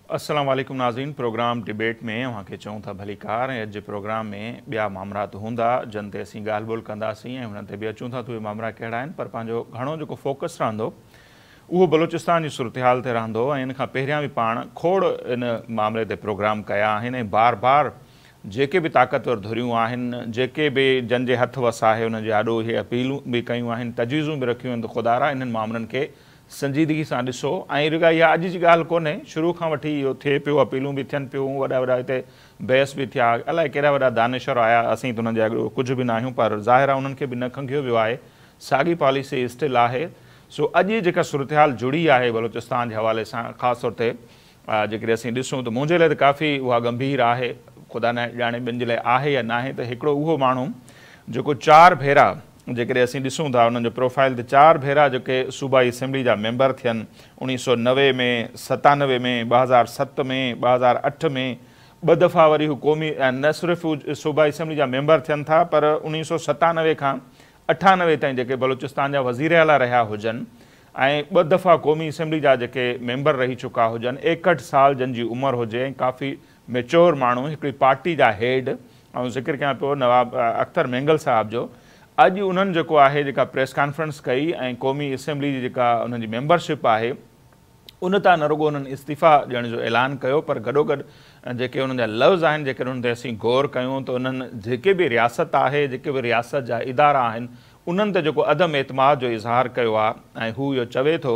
अस्सलाम वालेकुम नाज़रीन। प्रोग्राम डिबेट में अव्हांखे चऊं था भली कार ऐं अॼु प्रोग्राम में ॿिया मामला त हूंदा जिन ते असीं ॻाल्हि ॿोल कंदासीं ऐं हुननि ते बि अचूं था त उहे मामला कहिड़ा आहिनि, पर पंहिंजो घणो जेको फोकस रहंदो उहो बलूचिस्तान जी सूरत हाल ते रहंदो ऐं इन खां पहिरियां बि पाण खोड़ इन मामले ते प्रोग्राम कया आहिनि ऐं बार बार जेके बि ताक़तवर धुरियूं आहिनि, जेके बि जन जे हथ वस आहे उन जे आॾो इहे अपीलूं बि कयूं आहिनि, तजवीज़ूं बि रखियूं आहिनि त ख़ुदारा इन्हनि मामलनि खे संजीदगी सां ॾिसो। ऐं रुॻा इहा अॼु जी ॻाल्हि कोन्हे, शुरू खां वठी इहो थिए पियो, अपीलूं बि थियनि पियूं, वॾा वॾा हिते बहस बि थिया, अलाए कहिड़ा वॾा दानिशर आया, असीं त उन्हनि जे अॻु कुझु बि न आहियूं, पर ज़ाहिर आहे उन्हनि खे बि न खंघियो वियो आहे, साॻी पॉलिसी स्टिल आहे। सो अॼु जेका सूरत हाल जुड़ी आहे बलूचिस्तान जे हवाले सां, ख़ासि तौर ते जेकॾहिं असीं ॾिसूं त मुंहिंजे लाइ त काफ़ी उहा गंभीर आहे, ख़ुदा न ॼाणे ॿियनि जे लाइ आहे या न आहे। त हिकिड़ो उहो माण्हू जेको 4 भेरा जेकॾहिं असीं ॾिसूं था उन्हनि जो प्रोफाइल ते 4 भेरा जेके सूबाई असेंबली जा मेंबर थियनि, 1990 में, 97 में, 2007 में, 2008 में, 2 दफ़ा वरी हू क़ौमी न सिर्फ़ु सूबाई असेंबली जा मेंबर थियनि था, पर 1997 खां 98 ताईं जेके बलूचिस्तान जा वज़ीर आला रहिया हुजनि ऐं 2 दफ़ा क़ौमी असेंबली जा जेके मेंबर रही चुका हुजनि, 61 साल जन जी उमिरि हुजे ऐं काफ़ी मेच्योर माण्हू, हिकिड़ी पार्टी जा हेड, ऐं ज़िक्र कयां पियो नवाब अख्तर मेंगल साहब जो। अॼु उन्हनि जेको आहे जेका प्रेस कॉन्फ्रेंस कई ऐं क़ौमी असेंबली जी जेका उन्हनि जी मेंबरशिप आहे उन तां न रुॻो उन्हनि इस्तीफ़ा ॾियण जो ऐलान कयो, पर गॾोगॾु जेके उन्हनि जा लफ़्ज़ आहिनि जेके उन्हनि ते असीं गौर कयूं त उन्हनि जेके बि रियासत आहे, जेके बि रियासत जा इदारा आहिनि, उन्हनि ते जेको अदम एतमाद जो इज़हार कयो आहे ऐं हू इहो चवे थो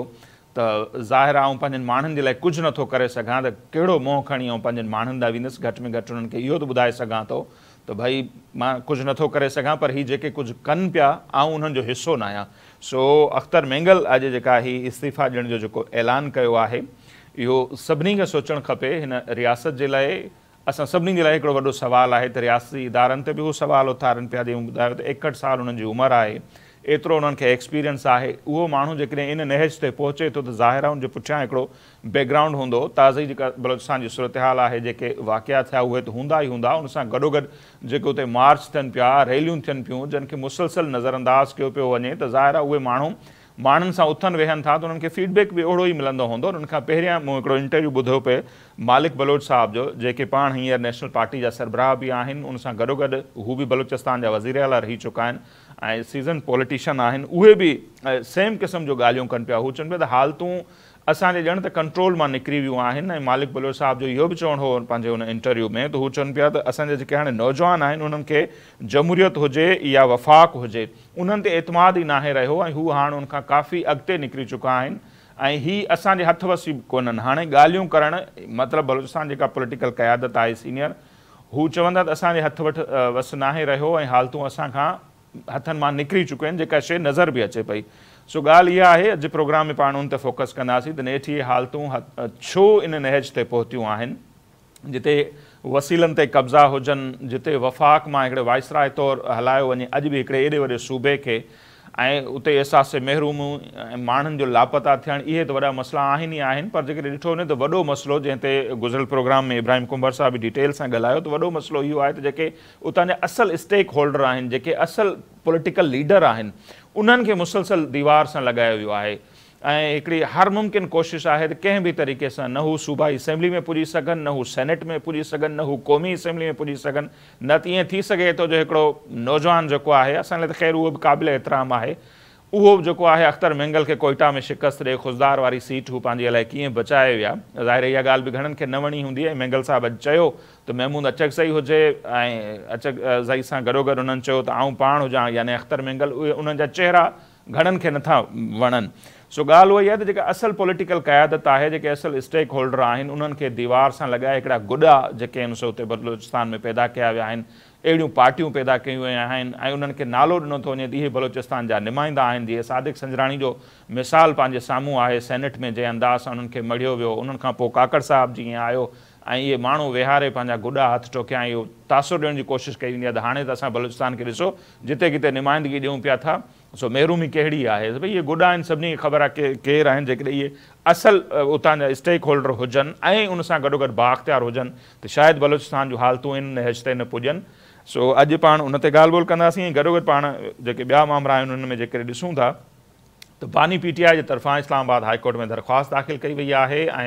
त ज़ाहिर आहे पंहिंजनि माण्हुनि जे लाइ कुझु नथो करे सघां, त कहिड़ो मोह खणी ऐं पंहिंजनि माण्हुनि ॾांहुं वेंदुसि। घटि में घटि उन्हनि खे इहो त ॿुधाए सघां थो त भई मां कुझु नथो करे सघां, पर हीअ जेके कुझु कनि पिया ऐं उन्हनि जो हिसो न आहियां। सो अख्तर मेंगल अॼु जेका हीअ इस्तीफ़ा ॾियण जो जेको ऐलान कयो आहे, इहो सभिनी खे सोचणु खपे। हिन रियासत जे लाइ, असां सभिनी जे लाइ हिकिड़ो वॾो सुवालु आहे त रियासती इदारनि ते बि उहो सुवालु उथारनि पिया। जीअं ॿुधायो त 61 साल उन्हनि जी उमिरि आहे, एतिरो उन्हनि खे एक्सपीरियंस आहे। उहो माण्हू जेकॾहिं इन नहज ते पहुचे थो त ज़ाहिर आहे उनजे पुठियां हिकिड़ो बैकग्राउंड हूंदो। ताज़ी जेका बलूचिस्तान जी सूरत हाल आहे, जेके वाक़िया थिया उहे त हूंदा ई हूंदा, उन सां गॾोगॾु जेके उते मार्च थियनि पिया, रैलियूं थियनि पियूं, जिन खे मुसलसल नज़रअंदाज़ कयो पियो वञे, त ज़ाहिर आहे उहे माण्हू माण्हुनि सां उथनि वेहनि था त उन्हनि खे फीडबैक बि ओड़ो ई मिलंदो हूंदो। उन्हनि खां पहिरियां मूं हिकिड़ो इंटरव्यू ॿुधो पिए मालिक बलोच साहब जो, जेके पाण हींअर नेशनल पार्टी जा सरबराह बि आहिनि, उन सां गॾोगॾु हू बि बलूचिस्तान जा वज़ीर आला रही चुका आहिनि ऐं सीज़न पॉलिटिशियन आहिनि। उहे बि सेम क़िस्म जो ॻाल्हियूं कनि पिया। हू चवनि पिया त हालतूं असांजे ॼण त कंट्रोल मां निकिरी वियूं आहिनि। ऐं मालिक बलोच साहब जो इहो बि चवणु हो पंहिंजे हुन इंटरव्यू में, त हू चवनि पिया त असांजा जेके हाणे नौजवान आहिनि उन्हनि खे जमहूरियत हुजे या वफ़ाक़ हुजे, उन्हनि ते एतमाद ई नाहे रहियो ऐं हू हाणे उनखां काफ़ी अॻिते निकिरी चुका आहिनि ऐं हीअ असांजे हथ वस बि कोन्हनि। हाणे ॻाल्हियूं करणु मतिलबु बलूचिस्तान जेका पॉलिटिकल क़यादत आहे सीनियर, हू चवंदा त असांजे हथ वस नाहे रहियो ऐं हालतूं असांखां हथनि मां निकिरी चुकियूं आहिनि, जेका शइ नज़र बि अचे पई। सो ॻाल्हि इहा आहे, अॼु प्रोग्राम में पाण उन ते फोकस कंदासीं त नेठि इहे हालतूं छो इन नहज ते पहुतियूं आहिनि, जिते वसीलनि ते कब्ज़ा हुजनि, जिते वफ़ाक़ मां हिकिड़े वाइसराय तौरु हलायो वञे अॼु बि हिकिड़े एॾे वॾे सूबे खे, ऐं उते एहसास महरूमूं ऐं माण्हुनि जो लापता थियणु, इहे त वॾा मसइला आहिनि ई आहिनि। पर जेकॾहिं ॾिठो वञे त वॾो मसइलो, जंहिं ते गुज़िरियल प्रोग्राम में इब्राहिम कुंबर साहब बि डिटेल सां ॻाल्हायो, त वॾो मसइलो इहो आहे त जेके उतां जा असुलु स्टेक होल्डर आहिनि, जेके असुलु पॉलिटिकल लीडर आहिनि, उन्हनि खे मुसलसल दीवार सां लॻायो वियो आहे ऐं हिकिड़ी हर मुमकिन कोशिशि आहे त कंहिं बि तरीक़े सां न हू सूबाई असेंबली में पुॼी सघनि, न हू सेनेट में पुॼी सघनि, न हू क़ौमी असेंबली में पुॼी सघनि। न त ईअं थी सघे थो जो हिकिड़ो नौजवान जेको आहे, असां लाइ त ख़ैर उहो बि क़ाबिल एतिराम आहे, उहो जेको आहे अख्तर मेंगल खे कोयटा में शिकस्त ॾे, ख़ुशदार वारी सीट हू पंहिंजे लाइ कीअं बचाए विया। ज़ाहिर इहा ॻाल्हि बि घणनि खे न वणी हूंदी ऐं मेंगल साहब अॼु चयो त महमूद अचकज़ई हुजे ऐं अचकज़ई सां गॾोगॾु उन्हनि चयो त आऊं पाण हुजां, यानी अख्तर मेंगल, उहे उन्हनि जा चहिरा घणनि खे नथा वणनि। सो ॻाल्हि उहा ई आहे त जेका असुलु पॉलिटिकल क़यादत आहे, जेके असुलु स्टेक होल्डर आहिनि, उन्हनि खे दीवार सां लॻाए हिकिड़ा गुॾा जेके आहिनि सो उते बलूचिस्तान में पैदा कया विया आहिनि, अहिड़ियूं पार्टियूं पैदा कयूं वियूं आहिनि ऐं उन्हनि खे नालो ॾिनो थो वञे त इहे बलूचिस्तान जा नुमाइंदा आहिनि। जीअं सादिक संजराणी जो मिसाल पंहिंजे साम्हूं आहे, सेनेट में जंहिं अंदाज़ सां उन्हनि खे मढ़ियो वियो, उन्हनि खां पोइ काकड़ साहब जीअं आयो ऐं इहे माण्हू विहारे पंहिंजा गुॾा हथ टोकिया, इहो तासुर ॾियण जी कोशिशि कई वेंदी आहे त हाणे त असां बलूचिस्तान खे ॾिसो जिते किथे नुमाइंदगी ॾियूं पिया था, सो महरूमी कहिड़ी आहे। भई इहे गुॾा आहिनि, सभिनी खे ख़बर आहे केरु आहिनि। जेकॾहिं इहे असुलु उतां जा स्टेक होल्डर हुजनि ऐं उन सां गॾोगॾु बाख़्तियार हुजनि त शायदि बलूचिस्तान जूं हालतूं इन नहज ते न पुॼनि। सो अॼु पाण उन ते ॻाल्हि ॿोल कंदासीं। गॾोगॾु पाण जेके ॿिया मामला आहिनि उन में जेकॾहिं ॾिसूं था त बानी PTI जे तरफ़ां इस्लामाबाद हाई कोर्ट में दरख़्वास्त दाख़िल कई वई आहे ऐं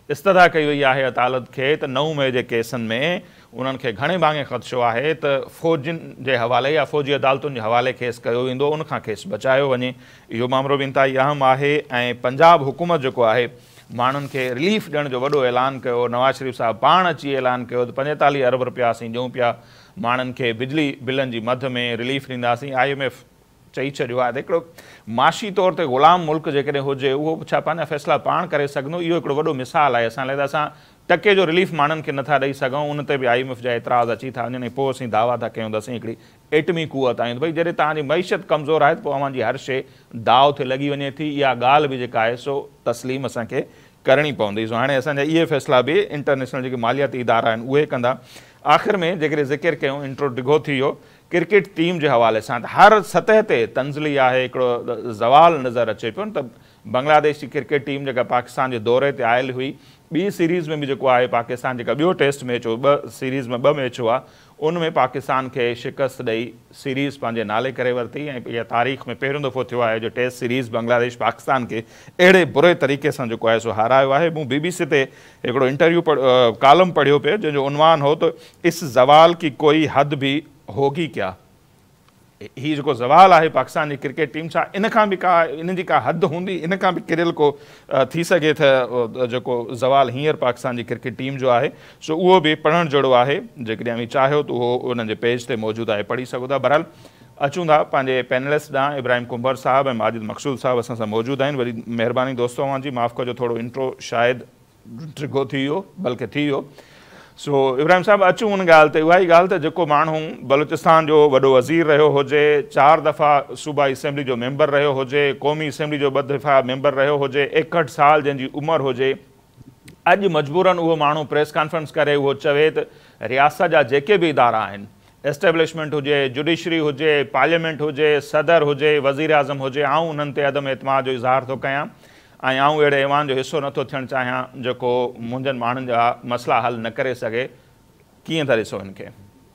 इस्तदा कई वई आहे अदालत खे त 9 मई जे केसनि में उन्हनि खे घणे भाङे ख़दशो आहे त फ़ौजियुनि जे हवाले या फ़ौजी अदालतुनि जे हवाले केस कयो वेंदो, उनखां केस बचायो वञे। इहो मामिलो बि इंतिहाई अहम आहे। ऐं पंजाब हुकूमत जेको आहे माण्हुनि खे रिलीफ ॾियण जो वॾो ऐलान कयो। नवाज़ शरीफ़ साहिबु पाण अची ऐलान कयो त 45 अरब रुपया असीं ॾियूं पिया माण्हुनि खे बिजली बिलनि जी मद में रिलीफ ॾींदासीं। IMF चई छॾियो आहे त हिकिड़ो माशी तौर ते ग़ुलाम मुल्क जेकॾहिं हुजे उहो छा पंहिंजा फ़ैसिला पाण करे सघंदो, इहो हिकिड़ो वॾो मिसाल आहे। असां लाइ त असां टके जो रिलीफ माण्हुनि खे नथा ॾेई सघूं, उन ते बि IMF जा एतिराज़ अची था वञनि। पोइ असीं दावा था कयूं त असीं हिकिड़ी एटमी कुवत आहियूं। भई जॾहिं तव्हांजी मईशत कमज़ोर आहे त पोइ अव्हांजी हर शइ दाव ते लॻी वञे थी। इहा ॻाल्हि बि जेका आहे सो तस्लीम असांखे करणी पवंदी। सो हाणे असांजा इहे फ़ैसिला बि इंटरनेशनल जेके मालियाती इदारा आहिनि उहे कंदा। आख़िर में जेकॾहिं ज़िक्र कयूं, इंट्रो डिघो थी वियो क्रिकेट टीम जे हवाले सां, त हर सतह ते तंज़ली आहे, हिकिड़ो ज़वाल नज़र अचे पियो त बांग्लादेश जी क्रिकेट टीम जेका पाकिस्तान जे दौरे ते आयल हुई, ॿी सीरीज़ में बि जेको आहे पाकिस्तान जेका ॿियो टेस्ट मैच हो, 2 सीरीज़ में 2 मैच हुआ, उन में पाकिस्तान खे शिकस्त ॾेई सीरीज़ पंहिंजे नाले करे वरिती। ऐं इहा तारीख़ में पहिरियों दफ़ो थियो आहे जो टेस्ट सीरीज़ बांग्लादेश पाकिस्तान खे अहिड़े बुरे तरीक़े सां जेको आहे सो हारायो आहे। मूं BBC ते हिकिड़ो इंटरव्यू कालम पढ़ियो पियो जंहिंजो उनवान हो त इस ज़वाल की कोई हद भी होगी क्या। ही जेको ज़वाल आहे पाकिस्तान जी क्रिकेट टीम, छा इन खां बि इन जी का हद हूंदी, इन खां बि किरियल को थी सघे त जेको ज़वाल हींअर पाकिस्तान जी क्रिकेट टीम जो आहे सो उहो बि पढ़णु जहिड़ो आहे। जेकॾहिं अव्हीं चाहियो त उहो उन्हनि जे पेज ते मौजूदु आहे, पढ़ी सघो था। बहरहाल अचूं था पंहिंजे पैनलिस्ट ॾांहुं। इब्राहिम कुंबर साहिबु ऐं माजिद मक़सूद साहिबु असां सां मौजूदु आहिनि। वरी महिरबानी दोस्तो अव्हांजी, माफ़ु कजो थोरो इंट्रो शायदि डिघो थी वियो, बल्कि थी वियो। सो इब्राहिम साहिबु अचूं उन ॻाल्हि ते, उहा ई ॻाल्हि त जेको माण्हू बलूचिस्तान जो वॾो वज़ीर रहियो हुजे, 4 दफ़ा सूबाई असेंबली जो मेंबर रहियो हुजे, क़ौमी असेंबली जो 2 दफ़ा मेंबर रहियो हुजे, 61 साल जंहिंजी उमिरि हुजे, अॼु मजबूरन उहो माण्हू प्रेस कॉन्फ्रेंस करे उहो चवे त रियासत जा जेके बि इदारा आहिनि, एस्टेब्लिशमेंट हुजे, जुडिशरी हुजे, पार्लियामेंट हुजे, सदर हुजे, वज़ीर आज़म हुजे, आउं उन्हनि ते अदम एतमाद जो इज़हार थो कयां ऐं आउं अहिड़े ऐवान जो हिसो नथो थियणु चाहियां जेको मुंहिंजनि माण्हुनि जा मसइला हल न करे सघे। कीअं था ॾिसो हिन खे?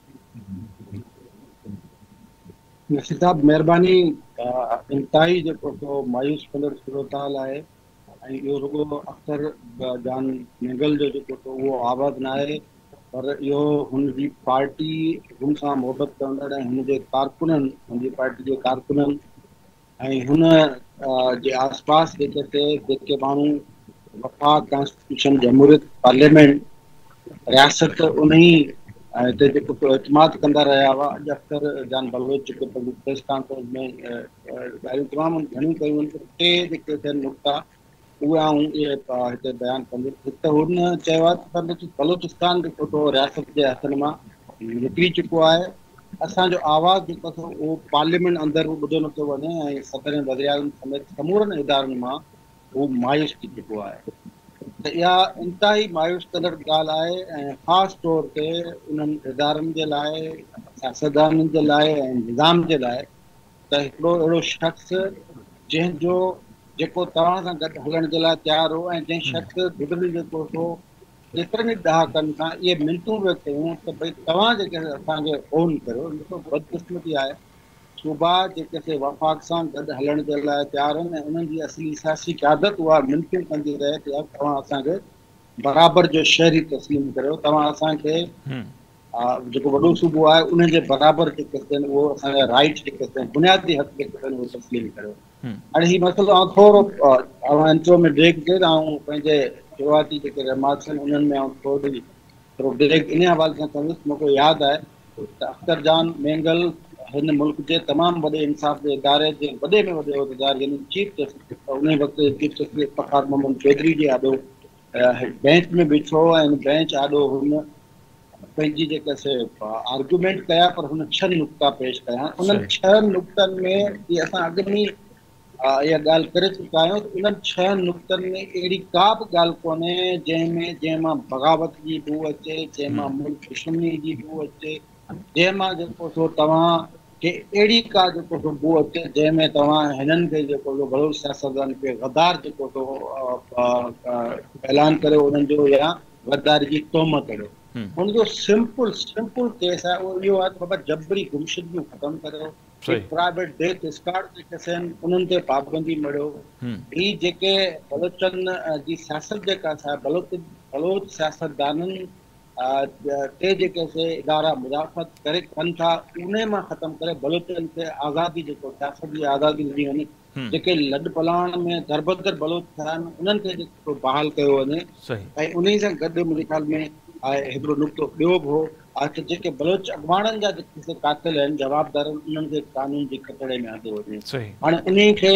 साहिबु महिरबानी, इंतिहाई जेको मायूस कंदड़ सूरताल आहे ऐं इहो रुॻो अख़्तर जान नेगल जो जेको उहो आवाज़ न आहे, पर इहो हुनजी पार्टी हुन सां मुहबत कंदड़ ऐं हुनजे कारकुननि, हुनजी पार्टी जे कारकुननि ऐं हुन जे आसपास जेके माण्हू वफ़ाक़, कॉन्स्टिट्यूशन, जमहूरियत, पार्लियामेंट, रियासत उन हिते जेको एतमाद कंदा रहिया हुआ। अॼु अख़्तर जान बलोच जेके प्रेस कॉन्फ्रेंस में ॻाल्हियूं तमामु घणियूं कयूं आहिनि। 3 जेके थियनि नुक़्ता उहे आऊं इहे हिते बयानु कंदुसि। हिकु त हुन चयो आहे त बलूचिस्तान जेको रियासत जे हथनि मां निकिरी चुको आहे। असांजो आवाज़ जेको अथव उहो पार्लियामेंट अंदरि ॿुधो नथो वञे ऐं सदर ऐं वज़ीर आज़म समेत समूरनि इदारनि मां उहो मायूस थी चुको आहे। त इहा इंतिहाई मायूस कंदड़ ॻाल्हि आहे ऐं ख़ासि तौर ते उन्हनि इदारनि जे लाइ, सियासतदाननि जे लाइ ऐं निज़ाम जे लाइ त हिकिड़ो अहिड़ो शख़्स जेको तव्हां सां गॾु हलण जे लाइ तयारु हो ऐं जंहिं शख़्स गुज़िरियल जेको हो केतिरनि ई ॾहाकनि खां इहे मिनतूं पिया कयूं त भई तव्हां जेके असांखे ओन करियो। ॾिसो बदकिस्मती आहे, सूबा जेके वफ़ाक़ सां गॾु हलण जे लाइ तयारु आहिनि ऐं उन्हनि जी असली सियासी क़यादत उहा मिनतूं कंदी रहे त तव्हां असांखे बराबरि जो शहरी तस्लीम करियो, तव्हां असांखे जेको वॾो सूबो आहे उनजे बराबरि जेके आहिनि उहो असांजा राइट जेके आहिनि, बुनियादी हक़ जेके आहिनि उहे तस्लीम करियो। हाणे हीउ मसइलो आउं थोरो इंट्रो में ब्रेक ॾे त आउं पंहिंजे शुरूआती जेके रिमार्क्स आहिनि उन्हनि में आउं थोरो ब्रेक इन हवाले सां कंदुसि। मूंखे यादि आहे त अख़्तर जान नेगल हिन मुल्क जे तमामु वॾे इंसाफ़ जे इदारे जे वॾे में वॾे उहिदेदार यानी चीफ जस्टिस, उन वक़्तु चीफ जस्टिस फ़ख़्र मोहम्मद चौधरी जे आॾो बेंच में बीठो ऐं बेंच आॾो हुन पंहिंजी जेके आर्गूमेंट कया, पर हुन 6 नुक़्ता पेश कया। उन्हनि 6 नुक़्तनि में जीअं असां अॻु में इहा ॻाल्हि करे चुका आहियूं त उन्हनि 6 नुक़्तनि में अहिड़ी का बि ॻाल्हि कोन्हे जंहिं मां बग़ावत जी बू अचे, जंहिं मां मुल्क दुश्मनी जी बू अचे, जंहिं मां जेको सो तव्हां खे अहिड़ी का जेको सो बू अचे जंहिंमें तव्हां हिननि खे जेको सो बड़ो सियासतदान खे गद्दार जेको सो ऐलान करियो उन्हनि जो या गद्दारी जी तोहमत करियो। हुनजो सिंपल केस आहे उहो इहो आहे त बाबा जबरी गुमशुदगियूं ख़तमु करियो, प्राइवेट डेथ स्क्वाड जेके आहिनि उन्हनि ते पाबंदी मड़ियो। ही जेके बलोचन जी सियासत जेका आहे बलोच सियासतदाननि टे जेके इदारा मुदाफ़त करे कनि था उन मां ख़तमु करे बलोचनि खे आज़ादी जेको सियासत जी आज़ादी ॾिनी वञे। जेके लॾ पलाण में दरबदर बलोच थिया आहिनि उन्हनि खे जेको बहाल कयो वञे। ऐं उन सां गॾु मुंहिंजे ख़्याल में हिकिड़ो नुक़्तो ॿियो बि हो त जेके बलोच अॻवाननि जा जेके कातिल आहिनि जवाबदार उन्हनि खे कानून जी कटड़े में आंदो वञे। हाणे उन खे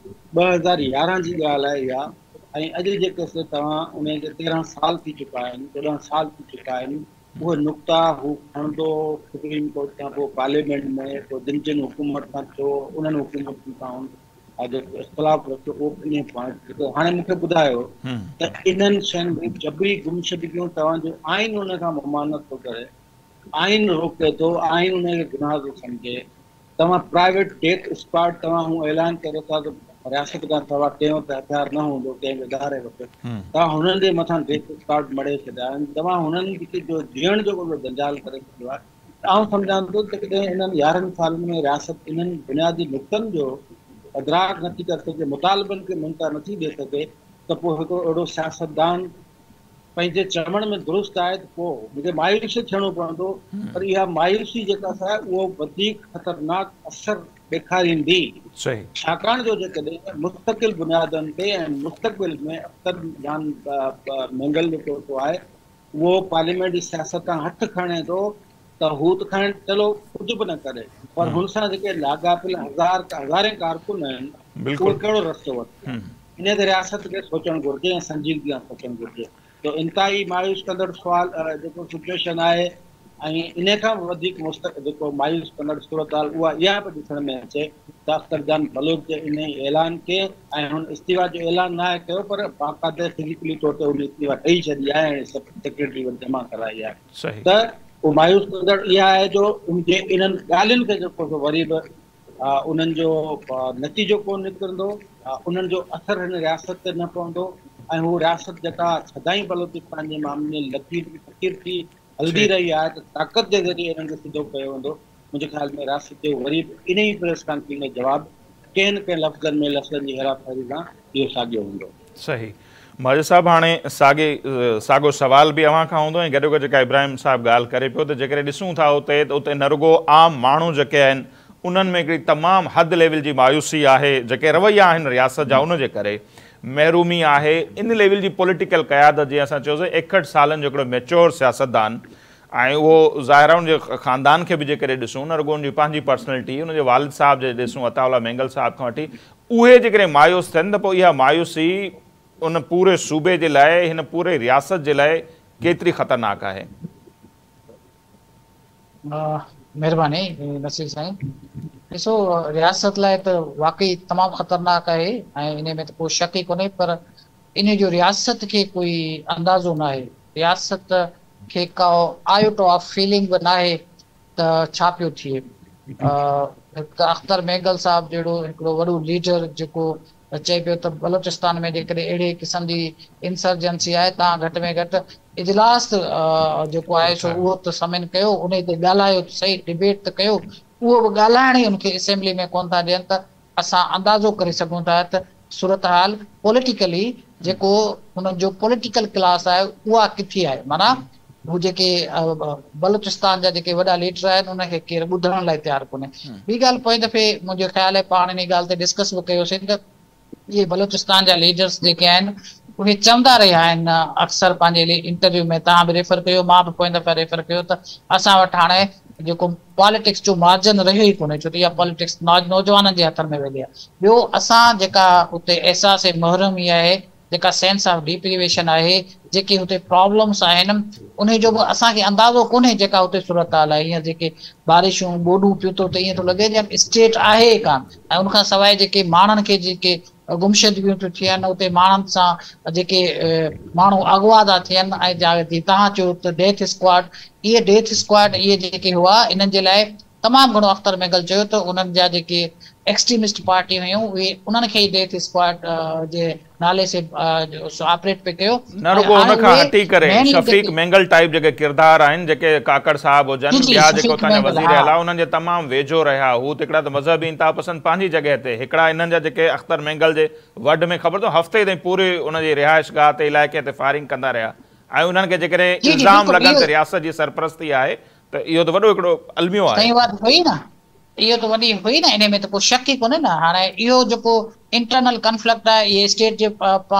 2011 जी ॻाल्हि आहे इहा। ऐं अॼु जेके तव्हां उन जे 13 साल थी चुका आहिनि 14 साल थी चुका आहिनि। उहे नुक़्ता हू खणंदो सुप्रीम कोर्ट खां पोइ पार्लियामेंट में पोइ जिन जिन हुकूमत खां थियो उन्हनि हुकूमतुनि खां जेको इख़्तिलाफ़ रखियो उहो इन पॉइंट हाणे मूंखे ॿुधायो त इन्हनि शयुनि में जबरी गुमशुदगियूं तव्हांजो आइन उन खां ममानत थो करे, आइन रोके थो, आइन उनखे गुनाह थो सम्झे। तव्हां प्राइवेट डेथ स्क्वाड तव्हां हू ऐलान कयो था त रियासत खां तव्हां कयो त हथियार न हूंदो कंहिं इदारे वटि, तव्हां हुननि जे मथां डेथ स्क्वाड मड़े छॾिया आहिनि। तव्हां हुननि जो जीअण जो को जंजाल करे छॾियो आहे। आउं सम्झां थो त कॾहिं इन्हनि 11 सालनि में रियासत इन्हनि बुनियादी नुक़्तनि जो अदराक नथी करे सघे, मुतालबनि खे मुंता नथी ॾेई सघे त पोइ हिकिड़ो अहिड़ो सियासतदान पंहिंजे चवण में दुरुस्त आहे त पोइ मूंखे मायूस थियणो पवंदो। पर इहा मायूसी जेका आहे उहो वधीक ख़तरनाक असर ॾेखारींदी। छाकाणि जो जेकॾहिं मुस्तक़िल बुनियादनि ते ऐं मुस्तक़बिल में अख्तर जान मेंगल जेको आहे उहो पार्लियामेंट जी सियासत खां हथु खणे थो त हू त खणे चलो कुझु बि न करे, पर हुन सां जेके लाॻापियल हज़ारें कारकुन आहिनि उहे कहिड़ो रस्तो वठनि। इन ते रियासत खे सोचणु घुरिजे ऐं संजीदगी सां सोचणु घुरिजे। तो इंतिहाई मायूस कंदड़ सुवाल जेको सिचुएशन आहे ऐं इन खां वधीक जेको मायूस कंदड़ सूरत हाल उहा इहा बि ॾिसण में अचे त अख्तर जान बलोच इन ऐलान कयो ऐं हुन इस्तीफ़ा जो ऐलान न आहे कयो पर बाक़ाइदे फिज़िकली तौर ते उन इस्तीफ़ा ॾेई छॾी आहे ऐं सेक्रेटरी वटि जमा कराई आहे। त उहो मायूस कंदड़ इहा आहे जो इन्हनि ॻाल्हियुनि खे जेको वरी बि उन्हनि जो नतीजो कोन निकिरंदो, उन्हनि जो असरु हिन रियासत ते न पवंदो ऐं हू रियासत जेका सदाईं बलोचिस्तान जे मामले में फ़क़ीर थी हलंदी रही आहे त ताक़त जे ज़रिए इन्हनि खे सिधो कयो वेंदो। मुंहिंजे ख़्याल में रियासत जो वरी बि इन ई प्रेस कॉन्फ्रेंस में जवाबु कंहिं न कंहिं लफ़्ज़नि जी हेराफेरी सां इहो साॻियो हूंदो। सही माजिद साहब, हाणे साॻियो सवाल बि अव्हां खां हूंदो ऐं गॾोगॾु जेका इब्राहिम साहब ॻाल्हि करे पियो त जेकॾहिं ॾिसूं था उते न रुॻो आम माण्हू जेके आहिनि उन्हनि में हिकिड़ी तमामु हद लेवल जी मायूसी आहे, जेके रवैया आहिनि रियासत जा उनजे करे महरूमी आहे। इन लेवल जी पॉलिटिकल क़यादत जीअं असां चयोसीं 61 सालनि जो हिकिड़ो मैच्योर सियासतदान ऐं उहो ज़ाहिर उन जे ख़ानदान खे बि जेकॾहिं ॾिसूं न रुॻो उनजी पंहिंजी पर्सनैलिटी उनजे वालिद साहब जे ॾिसूं अताउल्ला मेंगल साहब खां वठी उहे जेकॾहिं मायूस थियनि त पोइ इहा मायूसी उन पूरे सूबे जे लाइ हिन पूरे रियासत जे लाइ केतिरी ख़तरनाक आहे? महिरबानी नसीर साईं। ॾिसो रियासत लाइ त वाक़ई तमामु ख़तरनाक आहे ऐं इन में त कोई शक ई कोन्हे, पर इन जो रियासत खे कोई अंदाज़ो न आहे। रियासत खे का आयोटो ऑफ फीलिंग बि न आहे त छा पियो थिए। अख्तर मेंगल साहब जहिड़ो हिकिड़ो वॾो लीडर जेको चए पियो त बलोचिस्तान में जेकॾहिं अहिड़े क़िस्म जी इंसर्जेंसी आहे तव्हां घटि में घटि इजलास जेको आहे सो उहो त समिन कयो, उन ते ॻाल्हायो, सही डिबेट त कयो। उहो बि ॻाल्हाइण ई उनखे असेंबली में कोन था ॾियनि त असां अंदाज़ो करे सघूं था त सूरत हाल पॉलिटिकली जेको हुननि जो पॉलिटिकल क्लास आहे उहा किथे आहे। माना हू जेके बलोचिस्तान जा जेके वॾा लीडर आहिनि उनखे केरु ॿुधण लाइ तयारु कोन्हे। ॿी ॻाल्हि पोइ दफ़े मुंहिंजो ख़्यालु आहे पाण इन ॻाल्हि ते डिस्कस बि कयोसीं त इहे बलोचिस्तान जा लीडर्स जेके आहिनि उहे चवंदा रहिया आहिनि अक्सर पंहिंजे इंटरव्यू में, तव्हां बि रेफर कयो मां बि पोइ दफ़ा रेफर कयो त असां वटि हाणे जेको पॉलिटिक्स जो मार्जन रहियो ई कोन्हे, छो त इहा पॉलिटिक्स नौजवाननि जे हथनि में वेंदी आहे। ॿियो असां जेका उते एहसास महरूमी आहे, जेका सेंस ऑफ डिप्रीवेशन आहे, जेके हुते प्रॉब्लम्स आहिनि उन जो बि असांखे अंदाज़ो कोन्हे जेका हुते सूरत हाल आहे। हीअं जेके बारिशूं ॿोॾूं पियो थो त ईअं थो लॻे ॼण स्टेट आहे ई कान। ऐं उनखां सवाइ जेके माण्हुनि खे जेके गुमशुदगियूं थियूं थियनि उते माण्हुनि सां जेके माण्हू अगवा था थियनि ऐं तव्हां चयो त डेथ स्क्वाड, इहे जेके हुआ इन्हनि जे लाइ तमामु घणो अख्तर मेंगल चयो त उन्हनि जा जेके एक्सट्रीमिस्ट पार्टी हुयूं उहे उन्हनि खे ई डेथ स्क्वाड जे नाले से ऑपरेट पे कयो न रुगो उन खां हटी करे शफीक मेंगल टाइप जेके किरदार आहिनि जेके काकड़ साहब हुजनि ॿिया जेके उतां जा वज़ीर आला उन्हनि जे तमामु वेझो रहिया हू त हिकिड़ा त मज़हबी इंतहा पसंद पंहिंजी जॻह ते हिकिड़ा इन्हनि जा जेके अख्तर मेंगल जे वड में ख़बर अथव हफ़्ते ताईं पूरी उनजी रिहाइशगाह ते इलाइक़े ते फायरिंग कंदा रहिया ऐं उन्हनि खे जेकॾहिं इल्ज़ाम लॻनि त रियासत जी सरपरस्ती आहे त इहो त वॾो हिकिड़ो अलमियो आहे। सही बात हुई न, इहो त वॾी हुई न, इन में त कोई शक ई कोन्हे न। हाणे इहो जेको इंटरनल कन्फ्लिक्ट आहे इहे स्टेट जे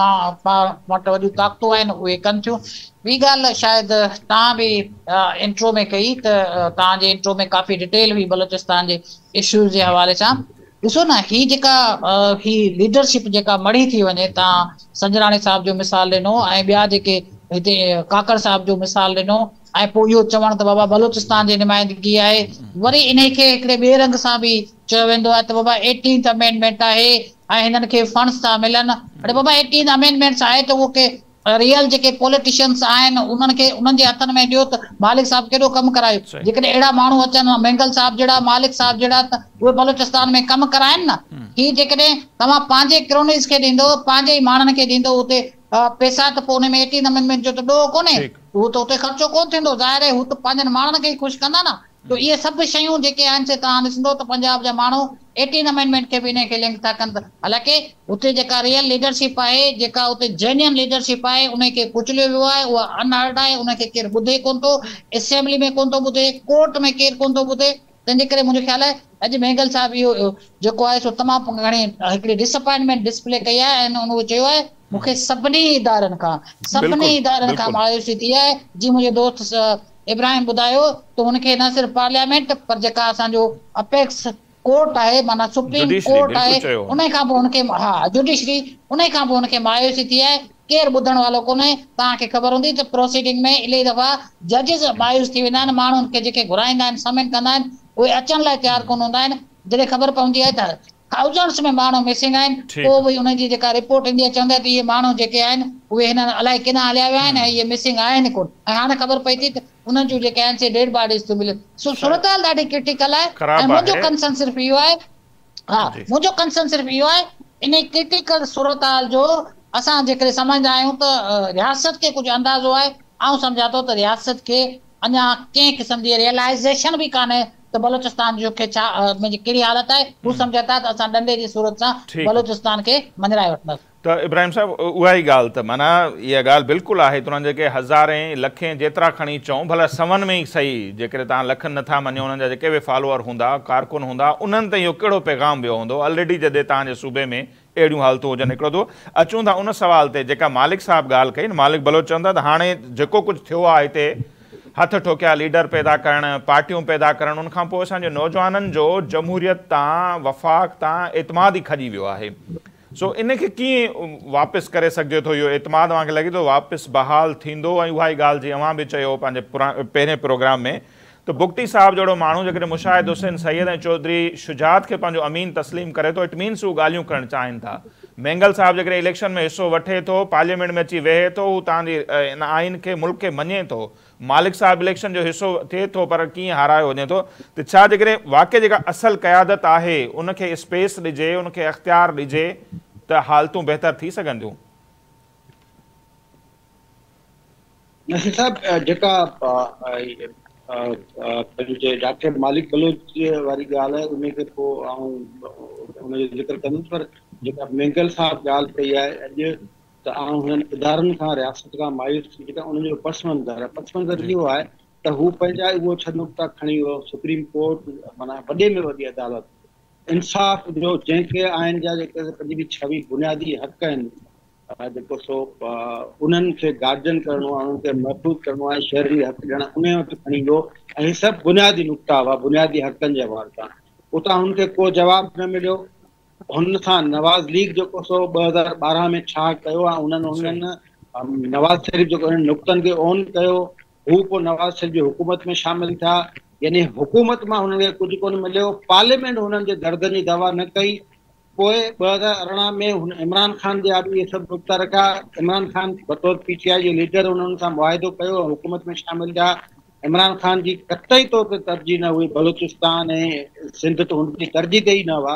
वटि वॾियूं ताक़तूं आहिनि उहे कनि थियूं। ॿी ॻाल्हि शायदि तव्हां बि इंट्रो में कई त तव्हांजे इंट्रो में काफ़ी डिटेल हुई बलोचिस्तान जे इश्यूज़ जे हवाले सां। ॾिसो न ही जेका ही लीडरशिप जेका मड़ी थी वञे, तव्हां संजराणी साहिब जो मिसाल ॾिनो ऐं ॿिया जेके हिते काकड़ साहिब जो मिसाल ॾिनो ऐं पोइ इहो चवण त बाबा बलोचिस्तान जी नुमाइंदगी आहे, वरी इन खे हिकिड़े ॿिए रंग सां बि चयो वेंदो आहे त बाबा 18th अमेंडमेंट आहे ऐं हिननि खे फंड्स था मिलनि। अड़े बाबा 18th अमेंडमेंट्स आहे त उहो के रियल जेके पॉलिटिशियंस आहिनि उन्हनि खे उन्हनि जे हथनि में ॾियो त मालिक साहिब केॾो कमु करायो। जेकॾहिं अहिड़ा माण्हू अचनि मेंगल साहिब जहिड़ा मालिक साहिब जहिड़ा त उहे बलोचिस्तान में कमु कराइनि न। ही जेकॾहिं तव्हां पंहिंजे क्रोनीज़ खे ॾींदो पंहिंजे ई माण्हुनि खे ॾींदो उते पैसा त पोइ हुन में 18th अमेंडमेंट जो त ॾोह कोन्हे, हू त उते ख़र्चो कोन थींदो, ज़ाहिर आहे हू त पंहिंजनि माण्हुनि खे ई ख़ुशि कंदा न। तो इहे सभु शयूं जेके आहिनि से तव्हां ॾिसंदो त पंजाब जा माण्हू 18th अमेंडमेंट खे बि इन खे लिंक था कनि। हालांकि उते जेका रियल लीडरशिप आहे, जेका उते जेन्युइन लीडरशिप आहे, उन खे कुचलियो वियो आहे, उहा अनहर्ड आहे, उनखे केरु ॿुधे कोन थो, असेंबली में कोन थो ॿुधे, कोर्ट में केरु कोन थो ॿुधे। तंहिंजे करे मुंहिंजो ख़्यालु आहे अॼु मेंगल साहिब इहो जेको आहे सो तमामु घणी हिकिड़ी डिसअपॉइंटमेंट डिस्प्ले कई आहे ऐं उन्हनि चयो आहे मूंखे सभिनी इदारनि खां मायूसी थी आहे। जीअं मुंहिंजे दोस्त इब्राहिम ॿुधायो त हुनखे न सिर्फ़ु पार्लियामेंट पर जेका असांजो अपेक्स कोर्ट आहे माना सुप्रीम कोर्ट आहे उन खां पोइ हुनखे जुडिशरी उन खां पोइ हुनखे मायूसी थी आहे। केरु ॿुधण वारो कोन्हे। तव्हांखे ख़बर हूंदी त प्रोसीडिंग में इलाही दफ़ा जजिस मायूस थी वेंदा आहिनि, माण्हुनि खे जेके घुराईंदा आहिनि समेंट कंदा आहिनि उहे अचण लाइ तयारु कोन हूंदा आहिनि। जॾहिं ख़बर पवंदी आहे त थाउज़ेंड्स में माण्हू मिसिंग आहिनि, पोइ वरी उनजी जेका रिपोर्ट ईंदी आहे चवंदा त इहे माण्हू जेके आहिनि उहे हिननि अलाए किना हलिया विया आहिनि ऐं इहे मिसिंग आहिनि कोन। ऐं हाणे ख़बर पई थी त उन्हनि जूं जेके आहिनि से डेड बॉडीज़ थियूं मिलनि। सूरत हाल ॾाढी क्रिटिकल आहे ऐं मुंहिंजो कंसर्न सिर्फ़ु इहो आहे, मुंहिंजो कंसर्न सिर्फ़ु इहो आहे इन क्रिटिकल सूरत हाल जो असां जेकॾहिं सम्झंदा आहियूं त रियासत खे कुझु अंदाज़ो आहे। आउं सम्झां थो त रियासत खे अञा कंहिं क़िस्म जी रियलाइज़ेशन बि कान्हे त बलोचिस्तान जो खे छा कहिड़ी हालत आहे। हू सम्झे था त असां डंडे जी सूरत सां बलोचिस्तान खे मञराए वठंदासीं। त इब्राहिम साहिब उहा ई ॻाल्हि त माना इहा ॻाल्हि बिल्कुलु आहे। तुरंत जेके हज़ारें लखें जेतिरा खणी चऊं भला सवन में ई सही, जेकॾहिं तव्हां लखनि नथा मञो उन्हनि जा जेके बि फॉलोअर हूंदा कारकुन हूंदा उन्हनि ताईं इहो कहिड़ो पैगाम वियो हूंदो ऑलरेडी जॾहिं तव्हांजे सूबे में अहिड़ियूं हालतूं हुजनि। हिकिड़ो दफ़ो अचूं था उन सवाल ते जेका मालिक साहिबु ॻाल्हि कई न, मालिक बलोच चवंदा त हाणे जेको कुझु थियो आहे हिते हथ ठोकिया लीडर पैदा करणु पार्टियूं पैदा करणु उनखां पोइ असांजे नौजवाननि जो जमहूरियत तां वफ़ाक़ तां एतमाद ई खजी वियो आहे। सो इनखे कीअं वापसि करे सघिजे थो, इहो एतमाद तव्हांखे लॻे थो वापसि बहाल थींदो? ऐं उहा ई ॻाल्हि जीअं अव्हां बि चयो पंहिंजे पहिरें प्रोग्राम में त बुगटी साहिब जहिड़ो माण्हू जेकॾहिं मुशाहिद हुसैन सैयद ऐं चौधरी शुजात खे पंहिंजो अमीन तस्लीम करे थो, इट मीन्स हू ॻाल्हियूं करणु चाहिनि था। मेंगल साहिब जेकॾहिं इलेक्शन में हिसो वठे थो, पार्लियामेंट में अची वेहे थो, हू तव्हांजी इन आइन खे मुल्क खे मञे थो। मालिक साहिब इलेक्शन जो हिसो थिए थो पर कीअं हारायो वञे थो, त छा जेकॾहिं वाक़ई जेका असल क़यादत आहे उनखे स्पेस ॾिजे, उनखे अख़्तियार ॾिजे त हालतूं बहितर थी सघंदियूं? नसीर साहब जेका पंहिंजे डॉक्टर मालिक बलोच वारी ॻाल्हि आहे उनखे पोइ आउं उनजो ज़िक्र कंदुसि, पर जेका मेंगल साहिब ॻाल्हि कई आहे अॼु त आउं हुननि इदारनि खां रियासत खां मायूस जेका उनजो पस मंज़र आहे, पस मंज़र इहो आहे त हू पंहिंजा उहो 6 नुक़्ता खणी वियो सुप्रीम कोर्ट माना वॾे में वॾी अदालत इंसाफ़ जो जंहिंखे आहिनि जा जेके पंहिंजी बि 6 बुनियादी हक़ आहिनि जेको सो उन्हनि खे गार्जन करिणो आहे, उन्हनि खे महफ़ूज़ करिणो आहे, शहरी हक़ ॾियणु उन वटि खणी वियो ऐं हीअ सभु बुनियादी नुक़्ता हुआ बुनियादी हक़नि जे हवाले सां। उतां हुनखे को जवाबु न मिलियो। हुन सां नवाज़ लीग जेको सो 2012 में छा कयो आहे, उन्हनि नवाज़ शरीफ़ जेको उन्हनि नुक़्तनि खे ओन कयो, हू पोइ नवाज़ शरीफ़ जी हुकूमत में शामिल थिया, यानी हुकूमत मां हुननि खे कुझु कोन मिलियो। पार्लियामेंट हुननि जे दर्द जी दवा न कई। पोइ 2018 में हुन इमरान ख़ान जे आदमी इहे सभु नुक़्ता रखिया। इमरान ख़ान बतौर PTI जो लीडर उन्हनि सां मुआहिदो कयो, हुकूमत में शामिल थिया। इमरान ख़ान जी कतई तौर ते तरजीह न हुई, बलूचिस्तान ऐं सिंध त हुनजी तरजीह ते ई न हुआ।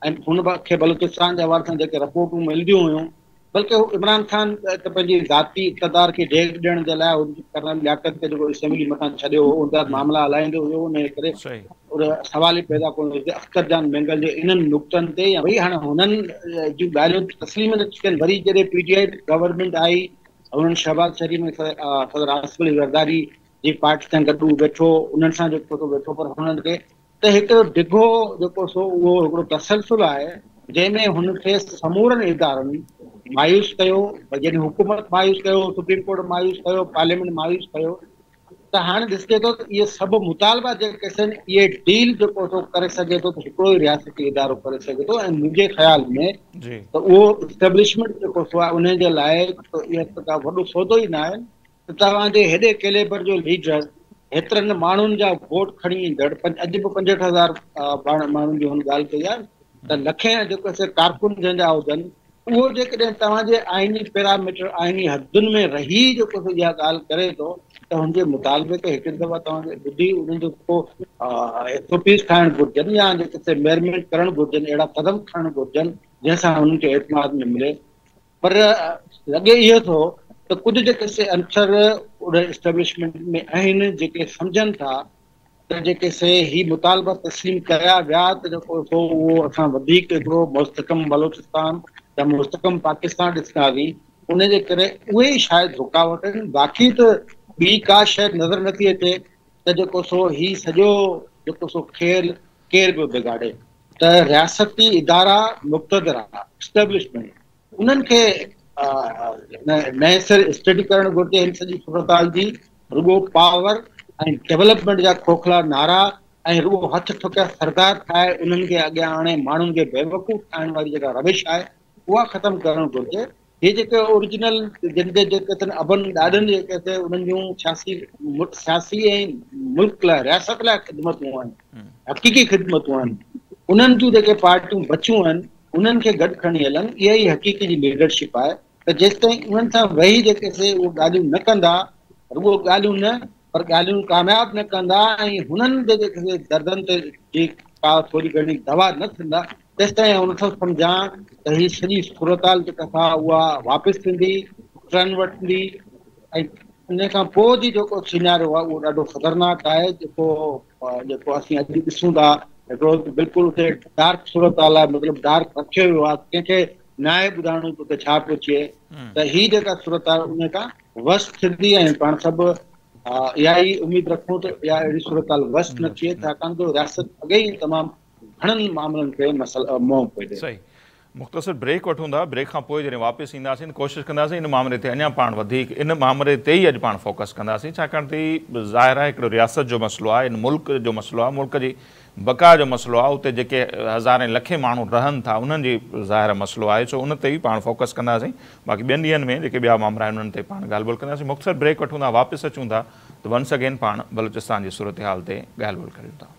ऐं हुनखे बलूचिस्तान जे हवाले सां जेके रिपोर्टूं मिलंदियूं हुयूं, बल्कि इमरान ख़ान त पंहिंजी ज़ाती इक़्तिदार खे ढेर ॾियण जे लाइ कर्नल लियाकत खे जेको असेंबली मथां छॾियो हो, उन मामला हलाईंदो हुयो, उन करे सही सवाल ई पैदा कोन हुयो अख्तर जान मैंगल जे इन्हनि नुक़्तनि ते, या भई हाणे हुननि जूं ॻाल्हियूं तस्लीम नथी थियनि। वरी जॾहिं पीटीआई गवर्नमेंट आई, हुननि शहबाज शरीफ़ में सदर आसिफ अली ज़रदारी जी पार्टी सां गॾु वेठो, उन्हनि सां जेको वेठो, पर हुननि खे त हिकिड़ो डिघो जेको सो उहो हिकिड़ो तसलसल आहे जंहिंमें हुनखे समूरनि इदारनि मायूस कयो, जॾहिं हुकूमत मायूस कयो, सुप्रीम कोर्ट मायूस कयो, पार्लियामेंट मायूस कयो, त हाणे ॾिसिजे थो त इहे सभु मुतालबा जेके आहिनि इहे डील जेको सो करे सघे थो त हिकिड़ो ई रियासती इदारो करे सघे थो। ऐं मुंहिंजे ख़्याल में जी त उहो इस्टेब्लिशमेंट जेको सो आहे उन जे लाइ इहो का वॾो सौदो ई न आहे त तव्हांजे हेॾे कैलेबर जो लीडर हेतिरनि माण्हुनि जा वोट खणी ईंदड़, अॼु बि 65,000 माण्हुनि जी हुन ॻाल्हि कई आहे, त लखे जेको कारकुन जंहिंजा हुजनि, उहो जेकॾहिं तव्हांजे आइनी पैरामीटर आइनी हदुनि में रही जेको इहा ॻाल्हि करे थो त हुनजे मुतालबे खे हिकु दफ़ा तव्हांखे ॿुधी उन्हनि जो को एसओपीस ठाहिणु घुरिजनि, या जेके मेयरमेंट करणु घुरिजनि, अहिड़ा क़दम खणणु घुरिजनि जंहिंसां हुननि खे एतमाद में मिले। पर लॻे इहो थो त कुझु जेके अंसर उन एस्टेब्लिशमेंट में आहिनि जेके सम्झनि था त जेके ही मुतालबा तस्लीम कया विया त जेको सो उहो असां वधीक हिकिड़ो मुस्तकम बलोचिस्तान या मुस्तकम पाकिस्तान ॾिसंदासीं, उन जे करे उहे ई शायदि रुकावट आहिनि। बाक़ी त ॿी का शइ नज़र नथी अचे त जेको सो ही सॼो जेको सो खेल केर पियो बिगाड़े। त रियासती इदारा मुक़तदर एस्टेब्लिशमेंट उन्हनि खे नए सिर स्टडी करणु घुरिजे हिन सॼी सूरताल जी। रुगो पावर ऐं डेवलपमेंट जा खोखला नारा ऐं रुगो हथ ठुकिया सरदार ठाहे उन्हनि खे अॻियां आणे माण्हुनि खे बेवकूफ़ ठाहिण वारी जेका रविश आहे उहा ख़तमु करणु घुरिजे। हे जेके ओरिजिनल जिनके जेके अथनि अबनि ॾाढनि जेके अथनि उन्हनि जूं सियासी ऐं मुल्क लाइ रियासत लाइ ख़िदमतूं आहिनि, हक़ीक़ी ख़िदमतूं आहिनि, उन्हनि जूं जेके पार्टियूं बचियूं आहिनि उन्हनि खे गॾु खणी हलनि, इहा ई हक़ीक़ी जी लीडरशिप आहे। त जेसिताईं उन्हनि सां वेही जेके उहे ॻाल्हियूं न कंदा, रुगो ॻाल्हियूं न पर ॻाल्हियूं कामयाबु न कंदा ऐं हुननि जे जेके दर्दनि ते जी का थोरी घणी दवा न थींदा, तेसिताईं नथो सम्झां त हीअ सॼी सूरताल जेका उहा वापसि थींदी, टर्न वठंदी। ऐं इन खां पोइ जी जेको सिनारियो आहे उहो ॾाढो ख़तरनाक आहे, जेको असीं अॼु ॾिसूं था। हिकिड़ो बिल्कुलु उते डार्क सूरताल आहे, मतिलबु डार्क रखियो वियो आहे, कंहिंखे न आहे ॿुधाइणो त छा पियो थिए। त हीअ जेका सूरत आहे उन खां वस थींदी ऐं पाण सभु इहा ई उमेद रखूं त इहा अहिड़ी सूरताल वस न थिए, छाकाणि त रियासत अॻे ई तमामु घणनि मामलनि ते मोह पियो ॾिए। सही मुख़्तसिर ब्रेक वठूं था, ब्रेक खां पोइ जॾहिं वापसि ईंदासीं कोशिशि कंदासीं इन मामले ते अञा पाण वधीक इन मामले ते ई अॼु पाण फोकस कंदासीं, छाकाणि त ज़ाहिर आहे हिकिड़ो रियासत जो मसइलो आहे, इन मुल्क जो मसइलो आहे, मुल्क जी बका जो मसइलो आहे, उते जेके हज़ारे लखे माण्हू रहनि था उन्हनि जी ज़ाहिर मसइलो आहे, सो उन ते ई पाण फोकस कंदासीं। बाक़ी ॿियनि ॾींहंनि में जेके ॿिया मामला आहिनि उन्हनि ते पाण ॻाल्हि ॿोल कंदासीं। मुख़्तसिर ब्रेक वठूं था, वापसि अचूं था त वंस अगेन पाण बलूचिस्तान जी सूरत हाल ते ॻाल्हि ॿोल करियूं था।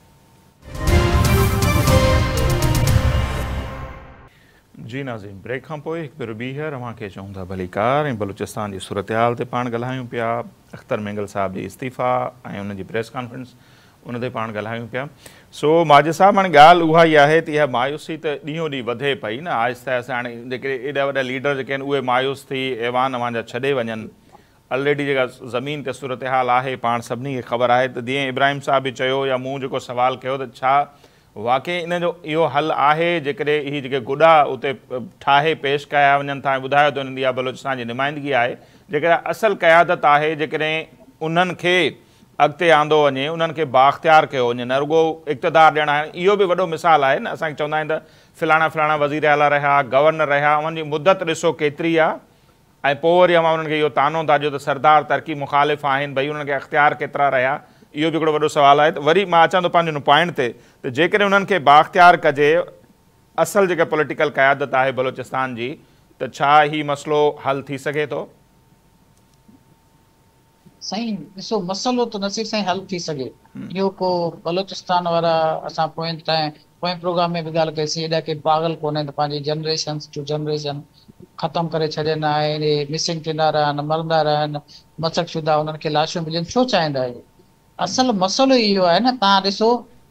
जी नाज़रीन, ब्रेक खां पोइ हिकु भेरो ॿीहर अव्हांखे चऊं था भलीकार ऐं बलूचिस्तान जी सूरत हाल ते पाण ॻाल्हायूं पिया। अख्तर मैंगल साहब जी इस्तीफ़ा ऐं उनजी प्रेस कॉन्फ्रेंस उन ते पाण ॻाल्हायूं पिया। सो माजिद साहब, हाणे ॻाल्हि उहा ई आहे त इहा मायूसी त ॾींहों ॾींहुं वधे पई न, आहिस्ते आहिस्ते हाणे जेके एॾा वॾा लीडर जेके आहिनि उहे मायूस थी ऐवान अव्हांजा छॾे वञनि। ऑलरेडी जेका ज़मीन ते सूरत हाल आहे पाण सभिनी खे ख़बर आहे। त जीअं इब्राहिम साहब बि चयो या मूं जेको सुवालु कयो त छा वाक़ई इन जो इहो हल आहे जेकॾहिं इहे जेके गुॾा उते ठाहे पेश कया वञनि था ऐं ॿुधायो त उन्हनि जी इहा बलूचिस्तान जी नुमाइंदगी आहे, जेकॾहिं असल क़यादत आहे, जेकॾहिं उन्हनि खे अॻिते आंदो वञे, उन्हनि खे बाख़्तियार कयो वञे, न रुगो इक़्तिदार ॾियणु आहे। इहो बि वॾो मिसाल आहे न, असांखे चवंदा आहिनि त फलाणा फलाणा वज़ीर आला रहिया, गवर्नर रहिया, उन्हनि जी मुदत ॾिसो केतिरी आहे, ऐं पोइ वरी अवां उन्हनि खे इहो तानो था ॾियो त सरदार तरक़ी मुख़ालिफ़ आहिनि, भई उन्हनि खे अख़्तियार केतिरा रहिया। इहो बि हिकिड़ो वॾो सुवालु आहे। त वरी मां अचां थो पंहिंजे पॉइंट ते त जेकॾहिं उन्हनि खे बाख़्तियार कजे असल जेका पॉलिटिकल क़यादत आहे बलूचिस्तान जी, त छा हीउ मसइलो हल थी सघे थो? साईं ॾिसो, मसइलो त नसीर साईं हल थी सघे, इहो को बलूचिस्तान वारा असां पोएं प्रोग्राम में बि ॻाल्हि कईसीं, एॾा के पागल कोन्हे त पंहिंजी जनरेशन टू जनरेशन ख़तमु करे छॾनि ऐं मिसिंग थींदा रहनि, मरंदा रहनि, मसक शुदा उन्हनि खे लाशूं मिलनि, छो चाहींदा आहिनि? असल मसइलो इहो आहे न, तव्हां ॾिसो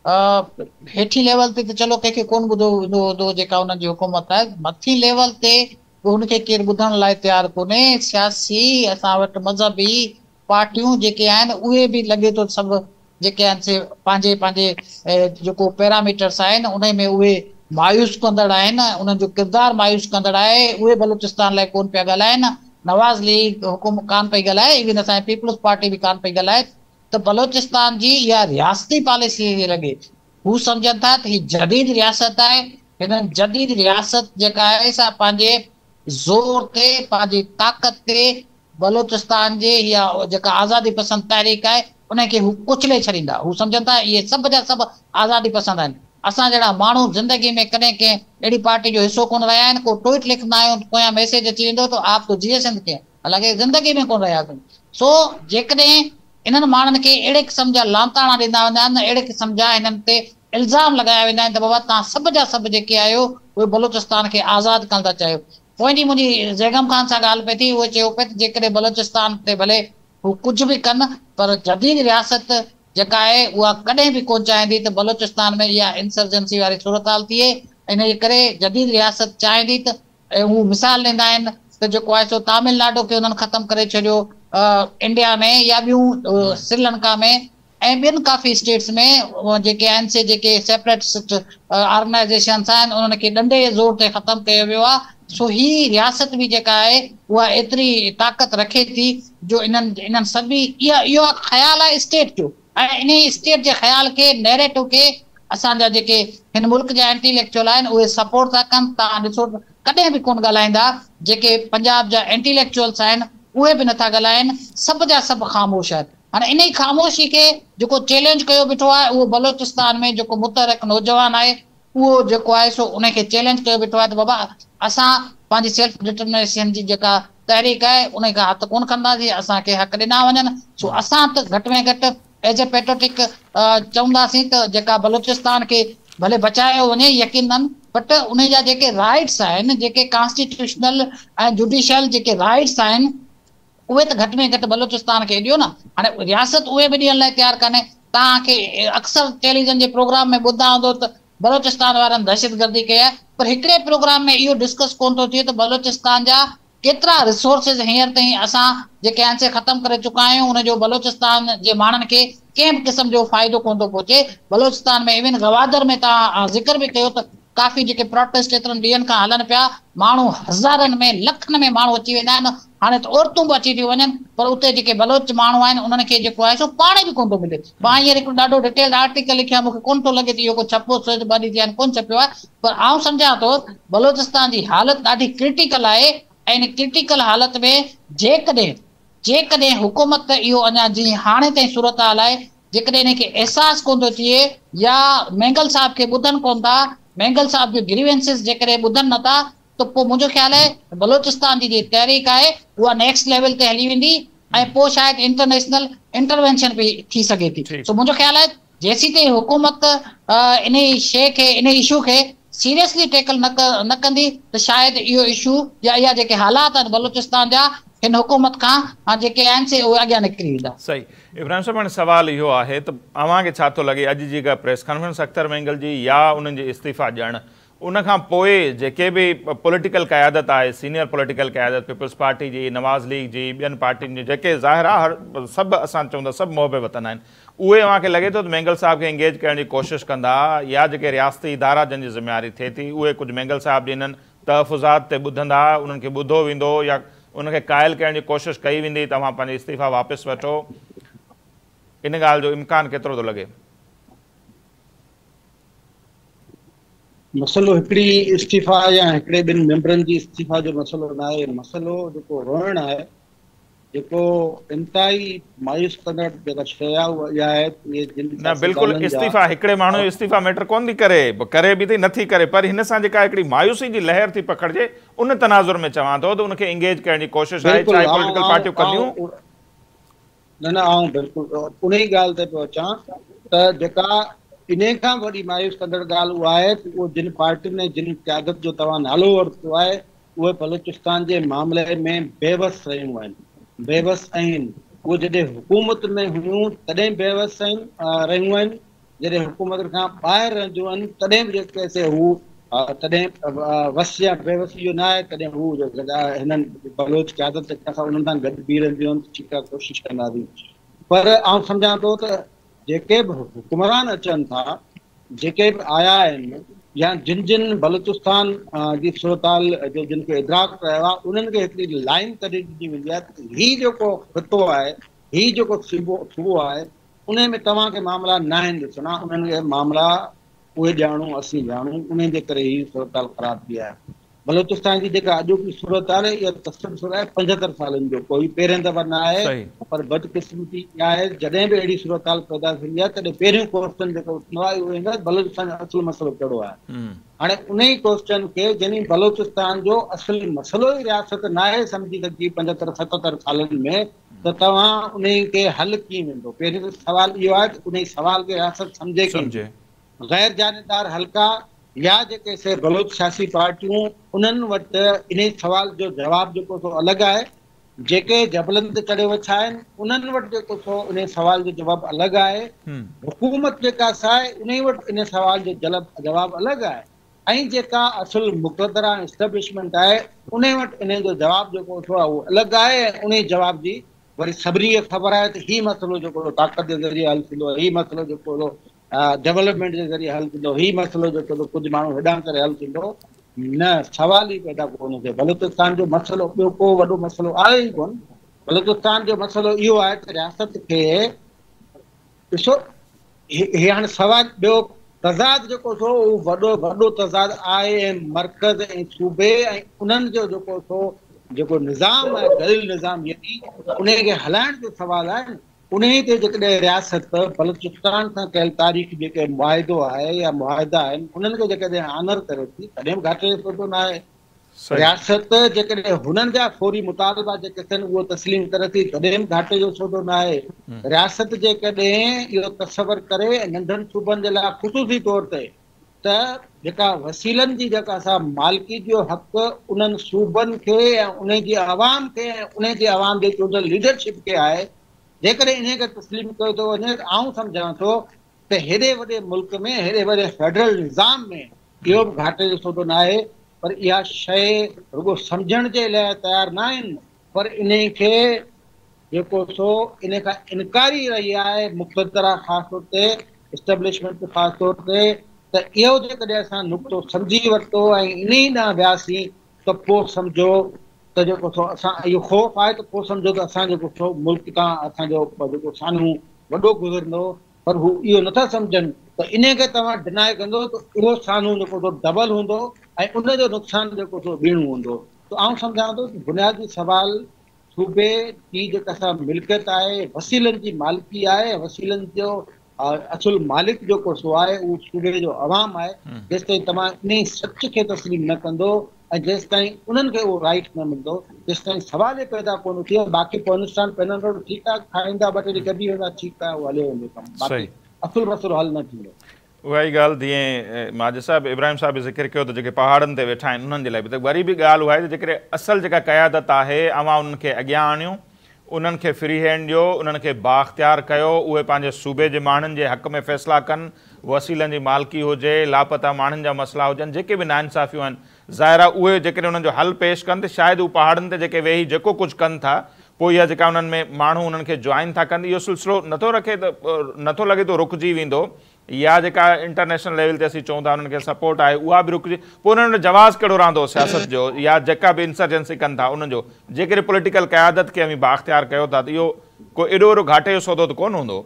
हेठी लेवल ते चलो कंहिंखे कोन ॿुधो हूंदो हूंदो जेका हुननि जी हुकूमत आहे, मथी लेवल ते हुनखे केरु ॿुधण लाइ तयारु कोन्हे। सियासी असां वटि मज़हबी पार्टियूं जेके आहिनि उहे बि लॻे थो सभु जेके आहिनि से पंहिंजे पंहिंजे जेको पैरामीटर्स आहिनि उन में उहे मायूस कंदड़ आहिनि, उन्हनि जो किरदारु मायूस कंदड़ आहे। उहे बलूचिस्तान लाइ कोन पिया ॻाल्हाइनि, नवाज़ लीग हुकूमत कान पई ॻाल्हाए, इवन असांजी पीपल्स पार्टी बि कान पई ॻाल्हाए। त बलोचिस्तान जी इहा रियासती पॉलिसी लॻे हू सम्झनि था त हीअ जदीद रियासत आहे। हिननि जदीद रियासत जेका आहे सा पंहिंजे ज़ोर ते पंहिंजी ताक़त ते बलोचिस्तान जे या जेका आज़ादी पसंद तहरीक आहे उनखे हू कुचले छॾींदा। हू सम्झनि था इहे सभु जा सभु आज़ादी पसंद आहिनि। असां जहिड़ा माण्हू ज़िंदगी में कॾहिं कंहिं अहिड़ी पार्टी जो हिसो कोन रहिया आहिनि। को ट्वीट लिखंदा आहियूं पोयां मैसेज अची वेंदो त आप तो जीए सिंध के, हालांकि ज़िंदगी में कोन रहियासीं। सो जेकॾहिं इन्हनि माण्हुनि खे अहिड़े क़िस्म जा लांताणा ॾींदा वेंदा आहिनि, अहिड़े क़िस्म जा हिननि ते इल्ज़ाम लॻाया वेंदा आहिनि त बाबा तव्हां सभु जा सभु जेके आहियो उहे बलूचिस्तान खे आज़ादु करणु था चाहियो। पोइ ॾींहुं मुंहिंजी ज़ैगम ख़ान सां ॻाल्हि पई थी, उहे चयो पिए त जेकॾहिं बलूचिस्तान ते भले हू कुझु बि कनि पर जदीद रियासत जेका आहे उहा कॾहिं बि कोन चाहींदी त बलूचिस्तान में इहा इंसर्जेंसी वारी सूरत हाल थिए। इन जे करे जदीद रियासत चाहींदी त हू मिसाल ॾींदा आहिनि त जेको आहे सो तमिलनाडु खे हुननि ख़तमु करे छॾियो इंडिया में या ॿियूं श्रीलंका में ऐं ॿियनि काफ़ी स्टेट्स में जेके आहिनि से जेके सेपरेटिस्ट ऑर्गेनाइज़ेशन्स आहिनि उन्हनि खे ॾंडे जे ज़ोर ते ख़तमु कयो वियो आहे। सो ही रियासत बि जेका आहे उहा एतिरी ताक़त रखे थी जो इन्हनि सभी इहो ख़्यालु आहे स्टेट जो, ऐं इन स्टेट जे ख़्याल खे नैरेटिव खे असांजा जेके हिन मुल्क जा इंटेलेक्चुअल आहिनि उहे सपोर्ट था कनि। तव्हां ॾिसो कॾहिं बि कोन ॻाल्हाईंदा, जेके पंजाब जा इंटेलेक्चुअल्स आहिनि उहे बि नथा ॻाल्हाइनि, सभु जा सभु ख़ामोश आहिनि। हाणे इन ई ख़ामोशी खे जेको चैलेंज कयो बीठो आहे उहो बलूचिस्तान में जेको मुतहरिक नौजवान आहे उहो जेको आहे सो उनखे चैलेंज कयो बीठो आहे त बाबा असां पंहिंजी सेल्फ डिटर्मिनेशन जी जेका तहरीक आहे उन खां हथु कोन कंदासीं, असांखे हक़ ॾिना वञनि। सो असां त घटि में घटि एज ए पेट्रोटिक चवंदासीं त जेका बलूचिस्तान खे भले बचायो वञे यकीनन, बट उन जा जेके राइट्स आहिनि, जेके कॉन्स्टिट्यूशनल ऐं जुडिशियल जेके राइट्स आहिनि उहे त घटि में घटि बलूचिस्तान खे ॾियो न। हाणे रियासत उहे बि ॾियण लाइ तयारु कान्हे। तव्हांखे अक्सर टेलीविज़न जे प्रोग्राम में ॿुधा हूंदो त बलूचिस्तान वारनि दहशतगर्दी कई आहे, पर हिकिड़े प्रोग्राम में इहो डिस्कस कोन थो थिए त बलूचिस्तान जा केतिरा रिसोर्सिस हींअर ताईं असां जेके आहिनि से ख़तमु करे चुका आहियूं। उनजो बलूचिस्तान जे माण्हुनि खे कंहिं बि क़िस्म जो फ़ाइदो कोन थो पहुचे। बलूचिस्तान में इवन गवादर में तव्हां ज़िक्र बि कयो त काफ़ी जेके प्रोटेस्ट एतिरनि ॾींहंनि खां हलनि पिया, माण्हू हज़ारनि में लखनि में माण्हू अची वेंदा आहिनि। हाणे त औरतूं बि अची थियूं वञनि, पर उते जेके बलोच माण्हू आहिनि उन्हनि खे जेको आहे सो पाणी बि कोन थो मिले। मां हींअर हिकिड़ो ॾाढो डिटेल आर्टिकल लिखियो आहे, मूंखे कोन थो लॻे त इहो को छपो ॿ ॾींहं थिया आहिनि कोन छपियो आहे, पर आउं सम्झां थो बलूचिस्तान जी हालत ॾाढी क्रिटिकल आहे। ऐं इन क्रिटिकल हालत में जेकॾहिं हुकूमत इहो अञा जीअं हाणे ताईं सूरत हाल आहे, जेकॾहिं इनखे अहसासु कोन थो थिए या मैंगल साहब खे ॿुधनि कोन था, मैंगल साहब जो ग्रीवेंसिस जेकॾहिं ॿुधनि नथा त पोइ मुंहिंजो ख़्यालु आहे बलूचिस्तान जी जेकी तहरीक आहे उहा नेक्स्ट लेवल ते हली वेंदी ऐं पोइ शायदि इंटरनेशनल इंटरवेंशन बि थी सघे थी। सो मुंहिंजो ख़्यालु आहे जेसीं ताईं हुकूमत इन शइ खे, इन इशू खे सीरियसली टैकल न कंदी त शायदि इहो इशू या इहा जेके हालात आहिनि बलूचिस्तान जा हिन हुकूमत खां जेके आहिनि से उहे अॻियां निकिरी वेंदा। सही। इब्राहिम साहब, हाणे सुवाल इहो आहे त अव्हांखे छा थो लॻे अॼु जी का प्रेस कॉन्फ्रेंस अख्तर मैंगल जी या उन्हनि जे इस्तीफ़ा ॾियणु उन खां पोइ जेके बि पॉलिटिकल क़यादत आहे, सीनियर पॉलिटिकल क़यादत पीपल्स पार्टी जी, नवाज़ लीग जी, ॿियनि पार्टियुनि जी, जेके ज़ाहिर आहे सभु असां चऊं था सभु मुहबे वतन आहिनि, उहे अव्हांखे लॻे थो त मैंगल साहब खे इंगेज करण जी कोशिशि कंदा या जेके रियासती इदारा जंहिंजी ज़िम्मेवारी थिए थी उहे कुझु मैंगल साहब जी इन्हनि तहफ़ुज़ात ते ॿुधंदा, उन्हनि खे ॿुधो वेंदो या उनखे क़ाइल करण जी कोशिशि कई वेंदी तव्हां पंहिंजी इस्तीफ़ा वापसि वठो, इन ॻाल्हि जो इम्कान केतिरो थो लॻे? मसइलो हिकिड़ी इस्तीफ़ा या हिकिड़े ॿिनि मेंबरनि जी इस्तीफ़ा जो मसइलो न आहे। मसइलो जेको रोइण आहे, जेको इंतिहाई मायूस कंदड़ जेका शइ आहे उहा इहा आहे न बिल्कुलु इस्तीफ़ा हिकिड़े माण्हू जो इस्तीफ़ा मैटर कोन थी करे बि थी नथी करे, पर हिन सां जेका हिकिड़ी मायूसी जी लहर थी पकड़िजे उन तनाज़ुर में चवां थो त उनखे इंगेज करण जी कोशिशि आहे, चाहे पॉलिटिकल पार्टियूं कंदियूं। न आउं बिल्कुलु उन ई ॻाल्हि ते पियो अचां त जेका इन खां वॾी मायूस कंदड़ ॻाल्हि उहा आहे त उहो जिन पार्टियुनि ने जिन क़यादत जो तव्हां नालो वरितो आहे उहे बलूचिस्तान जे मामले में बेवस रहियूं आहिनि, बेवस आहिनि। उहे जॾहिं हुकूमत में हुयूं तॾहिं बेवस रहियूं आहिनि, जॾहिं हुकूमत खां ॿाहिरि रहंदियूं आहिनि तॾहिं बि जेके से हू तॾहिं वस या बेवसी जो न आहे, तॾहिं हू हिननि बलोच क़यादत सां उन्हनि सां गॾु बीह रहंदियूं आहिनि, ठीकु आहे, कोशिशि कंदासीं। पर आउं सम्झां थो त जेके बि हुकुमरान अचनि था, जेके बि आया आहिनि, या जिन जिन बलूचिस्तान जी सूरताल जो जिन खे इदराक कयो आहे, उन्हनि खे हिकिड़ी लाइन कढी ॾिनी वेंदी आहे त हीउ जेको ख़ितो आहे, हीउ जेको सूबो आहे, उन में तव्हांखे मामला न आहिनि ॾिसणा, उन्हनि खे मामला उहे ॼाणूं, असीं ॼाणूं, उन जे करे ही सूरताल ख़राब थी आहे। बलूचिस्तान जी जेका अॼोकी सूरत आहे, इहा तसलसल आहे 75 सालनि जो, कोई पहिरें दफ़ा न आहे। सही। पर बदकिस्मती इहा आहे, जॾहिं बि अहिड़ी सूरताल पैदा थींदी आहे तॾहिं पहिरियों क्वेश्चन जेको उथंदो आहे उहो ईंदो आहे बलूचिस्तान जो असुल मसइलो कहिड़ो आहे। हाणे उन ई क्वेश्चन खे जॾहिं बलूचिस्तान जो असुल मसइलो ई रियासत न आहे सम्झी सघी 75-77 सालनि में, त तव्हां उन खे हल कीअं वेंदो? पहिरियों त सुवाल इहो आहे त उन सुवाल खे रियासत सम्झे कीअं। गैर जानेदार हल्का या जेके से बलोच सियासी पार्टियूं, उन्हनि वटि इन सवाल जो जवाबु जेको सो अलॻि आहे। जेके जबलनि ते चढ़े वेठा आहिनि उन्हनि वटि जेको सो उन सवाल जो जवाबु अलॻि आहे। हुकूमत जेका आहे उन वटि इन सवाल जो जवाबु अलॻि आहे। ऐं जेका असुल मुक़दरा एस्टेब्लिशमेंट आहे उन वटि इन जो जवाबु जेको सो आहे उहो अलॻि आहे। उन जवाब जी वरी सभिनी खे ख़बर आहे त हीउ मसइलो जेको ताक़त जे ज़रिए हल थींदो, हीउ मसइलो जेको डेवलपमेंट जे ज़रिए हल थींदो, हीउ मसइलो जेको कुझु माण्हू हेॾां करे हल थींदो। न, सवाल ई पैदा कोन थिए। बलूचिस्तान जो मसइलो ॿियो को वॾो मसइलो आहे ई कोन। बलूचिस्तान जो मसइलो इहो आहे त रियासत खे ॾिसो, हाणे सवाल ॿियो तज़ाद जेको सो उहो वॾो तज़ाद आहे ऐं मर्कज़ ऐं सूबे ऐं उन्हनि जो जेको सो जेको निज़ाम आहे, दलील निज़ाम यानी उन खे हलाइण जो सवाल आहे। उन ते जेकॾहिं रियासत बलूचिस्तान सां कयल तारीख़ जेके मुआदो आहे या मुआदा आहिनि उन्हनि खे जेकॾहिं ऑनर करे थी तॾहिं बि घाटे जो सौदो न आहे। रियासत जेकॾहिं हुननि जा फौरी मुतालबा जेके थियनि उहो तस्लीम करे थी तॾहिं बि घाटे जो सौदो न आहे। रियासत जेकॾहिं इहो तसवर करे नंढनि सूबनि जे लाइ ख़ुसूसी तौर ते त जेका वसीलनि जी जेका असां मालिकी जो हक़ उन्हनि सूबनि खे ऐं उन जी आवाम खे ऐं उन जी आवाम जे चूंडियल लीडरशिप खे आहे, जेकॾहिं इन खे तस्लीम कयो थो वञे त आउं सम्झां थो त हेॾे वॾे मुल्क में, हेॾे वॾे फेडरल निज़ाम में इहो बि घाटे जो सौदो न आहे। पर इहा शइ रुॻो सम्झण जे लाइ तयारु न आहिनि, पर इन खे जेको सो इन खां इनकारी रही आहे मुक़दरा ख़ासि तौर ते एस्टेब्लिशमेंट ख़ासि तौर ते। त इहो जेकॾहिं असां नुक़्तो सम्झी वरितो ऐं इन ई ॾांहुं वियासीं त पोइ सम्झो त जेको सो असां इहो ख़ौफ़ आहे त पोइ सम्झो त असां जेको सो मुल्क खां असांजो जेको साम्हूं वॾो गुज़रंदो। पर हू इहो नथा सम्झनि त इन खे तव्हां डिनाए कंदो त उहो साम्हूं जेको सो डबल हूंदो ऐं उनजो नुक़सानु जेको सो ॿीणो हूंदो। त आउं सम्झां थो त बुनियादी सवाल सूबे जी जेका असां मिल्कियत आहे, वसीलनि जी मालिकी आहे, वसीलनि जो असुल मालिक जेको सो आहे उहो सूबे जो अवाम आहे। जेसि ताईं तव्हां इन सच खे तस्लीम न कंदो ऐं जेसि ताईं उन्हनि खे उहो राइट न मिलंदो तेसि ताईं सवाल ई पैदा कोन थिए। बाक़ी अफगानिस्तान पैनल ठीकु आहे, खाईंदा ॿ टे ॾींहं कढी वेंदा, ठीकु आहे, उहो हले वेंदो कमु, बाक़ी असुल मसइलो हल न थींदो। उहा ई ॻाल्हि जीअं माजिद साहिबु इब्राहिम साहिब ज़िक्र कयो त जेके पहाड़नि ते वेठा आहिनि उन्हनि जे लाइ बि त वरी बि ॻाल्हि उहा आहे त जेकॾहिं असल जेका क़यादत आहे अवां उन्हनि खे अॻियां आणियूं, उन्हनि खे फ्री हैंड ॾियो, उन्हनि खे बाख़्तियार कयो, उहे पंहिंजे सूबे जे माण्हुनि जे हक़ में फ़ैसिला कनि, वसीलनि जी मालिकी हुजे, लापता माण्हुनि जा मसइला हुजनि, जेके बि नाइंसाफ़ियूं आहिनि ज़ाहिर आहे उहे जेकॾहिं उन्हनि जो हल पेश कनि त शायदि उहे पहाड़नि ते जेके वेही जेको कुझु कनि था पोइ इहा जेका उन्हनि में माण्हू उन्हनि खे जॉइन था कनि, इहो सिलसिलो नथो लॻे थो रुकिजी वेंदो, या जेका इंटरनेशनल लेवल ते असीं चऊं था उन्हनि खे सपोर्ट आहे उहा बि रुकिजी, पोइ उन्हनि जो जवाज़ कहिड़ो रहंदो सियासत जो या जेका बि इंसर्जेंसी कनि था उनजो, जेकॾहिं पॉलिटिकल क़यादत खे बि बाख़्तियार कयो था त इहो को एॾो वॾो घाटे जो सौदो त कोन हूंदो।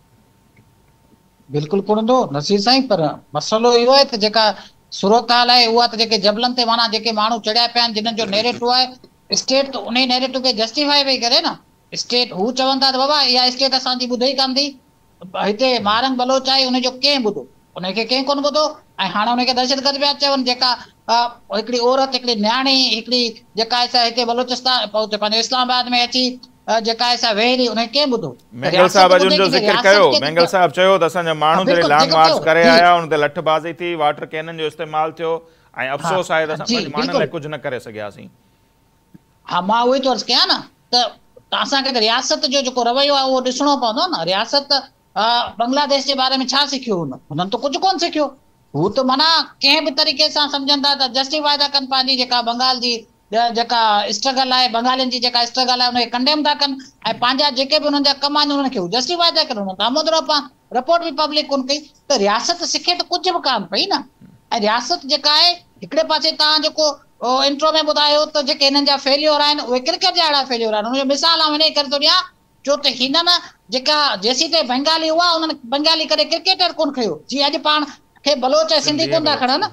बिल्कुलु कोन हूंदो नसीर साईं, पर मसइलो इहो आहे त जेका सूरत-हाल आहे उहा त जेके जबलनि ते माना जेके माण्हू चढ़िया पिया आहिनि जिन्हनि जो नेरेटिव आहे, स्टेट त उन नेरेटिव खे जस्टिफाई पई करे न। स्टेट हू चवनि था त बाबा इहा स्टेट असांजी ॿुधे ई कान थी, हिते मारंग बलोच आहे उनजो कंहिं ॿुधो, उनखे कंहिं कोन ॿुधो। ऐं हाणे उनखे दहशतगर्द पिया चवनि, जेका हिकिड़ी औरत, हिकिड़ी न्याणी, हिकिड़ी जेका आहे हिते बलोचिस्तान पंहिंजे इस्लामाबाद में अची जेका आहे वेही रही, उनखे कंहिं ॿुधो। मेंगल साहिब अॼु उनजो ज़िक्र कयो, मेंगल साहिब चयो त असांजा माण्हू जॾहिं लॉन्ग मार्च करे आया उन ते लठबाज़ी थी, वाटर कैनन जो इस्तेमालु थियो ऐं अफ़सोस आहे त असां पंहिंजे माण्हुनि लाइ कुझु न करे सघियासीं। हा, मां उहो ई तो अर्ज़ु कयां न त असांखे त रियासत जो जेको रवैयो आहे उहो ॾिसणो पवंदो न। रियासत बांग्लादेश के बारे में छा सिखियो हुननि तो कुछ कोन सिखियो। हू तो माना कंहिं बि तरीक़े सां सम्झनि था त जस्टिफाई था कनि पंहिंजी जेका बंगाल जी जेका स्ट्रगल आहे, बंगालियुनि जी जेका स्ट्रगल आहे उनखे कंडेम था कनि ऐं पंहिंजा जेके बि हुननि जा कम आहिनि उन्हनि खे जस्टिफाई था कनि। हुन दामोदर रिपोर्ट बि पब्लिक कोन कई त रियासत सिखे त कुझु बि कान पई न। ऐं रियासत जेका आहे हिकिड़े पासे तव्हां जेको इंट्रो में ॿुधायो त जेके हिननि जा फेल्योर आहिनि उहे क्रिकेट जा अहिड़ा फेल्योर आहिनि। हुनजो मिसाल आउं हिन करे थो ॾियां छो त हिननि जेका जेसी ताईं बंगाली हुआ उन्हनि बंगाली करे क्रिकेटर कोन खयो। जीअं अॼु पाण खे बलोच ऐं सिंधी कोन था खणनि,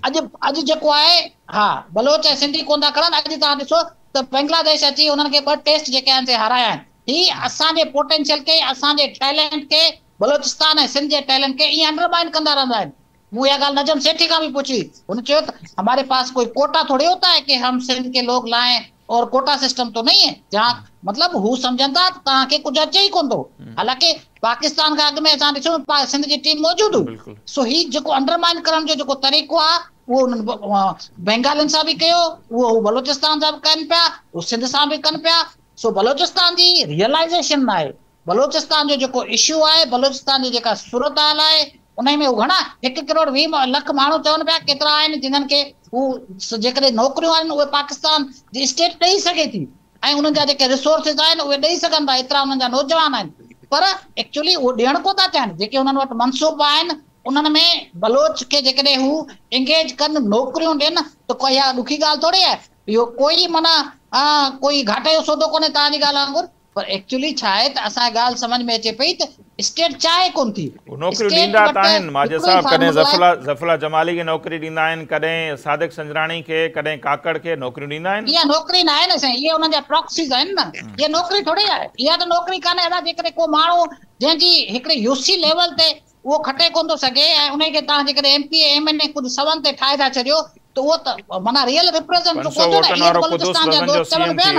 अॼु जेको आहे हा बलोच ऐं सिंधी कोन था खणनि। अॼु तव्हां ॾिसो त बांग्लादेश अची हुननि खे 2 टेस्ट जेके आहिनि से हाराया आहिनि। ही असांजे पोटेंशियल खे, असांजे टैलेंट खे, बलोचिस्तान ऐं सिंध जे टैलेंट खे ईअं अंडरमाइन कंदा रहंदा आहिनि। मूं इहा ॻाल्हि नजम सेठी खां बि पुछी, हुन चयो त हमारे पास कोई कोटा थोड़ी होता है कि हम सिंध के लोग लाएं और कोटा सिस्टम तो नहीं है जहाँ मतलब हू सम्झंदा तव्हांखे कुझु अचे ई कोन थो। हालांकि पाकिस्तान खां अॻु में असां ॾिसूं सिंध जी टीम मौजूदु हुई। सो ही जेको अंडरमाइन करण जो जेको तरीक़ो आहे उहो बंगालियुनि सां बि कयो, उहो बलोचिस्तान सां बि कनि पिया, उहो सिंध सां बि कनि पिया। सो बलोचिस्तान जी रियलाइज़ेशन न आहे, बलोचिस्तान जो जेको इशू आहे, बलोचिस्तान जी जेका सूरत हाल आहे उन में घणा 1 करोड़ 20 लख माण्हू चवनि पिया केतिरा आहिनि जिन्हनि खे हू जेकॾहिं नौकरियूं आहिनि उहे पाकिस्तान जी स्टेट ॾेई सघे थी ऐं उन्हनि जा जेके रिसोर्सिस आहिनि उहे ॾेई सघनि था। एतिरा उन्हनि जा नौजवान आहिनि पर एक्चुअली उहो ॾियण कोन था चाहिनि। जेके उन्हनि वटि मनसूबा आहिनि उन्हनि में बलोच खे जेकॾहिं हू एंगेज कनि, नौकरियूं ॾियनि त कोई इहा ॾुखी ॻाल्हि थोरी आहे। इहो कोई माना कोई घाटे जो सौदो कोन्हे तव्हांजी ॻाल्हि वांगुरु। पर एक्चुअली छा आहे त असांखे ॻाल्हि सम्झ में अचे पई त स्टेट चाहे कोन थी नौकरियूं ॾींदा त आहिनि। माजिद साहब कॾहिं ज़फ़रुल्लाह जमाली खे नौकरी ॾींदा आहिनि, कॾहिं सादिक संजराणी खे, कॾहिं काकड़ खे नौकरियूं ॾींदा आहिनि। इहा नौकरी न आहे न साईं, इहे उन्हनि जा प्रॉक्सीज़ आहिनि न। इहा नौकरी थोरी आहे, इहा त नौकरी कान्हे। अञा जेकॾहिं को माण्हू जंहिंजी हिकिड़े यूसी लेवल ते उहो खटे कोन थो सघे ऐं उनखे तव्हां जेकॾहिं MP MNA कुझु सवनि ते ठाहे था छॾियो त उहो त माना रियल रिप्रेज़ेंट कोन थो न। इहे बलोचिस्तान जा दोस्त चवनि पिया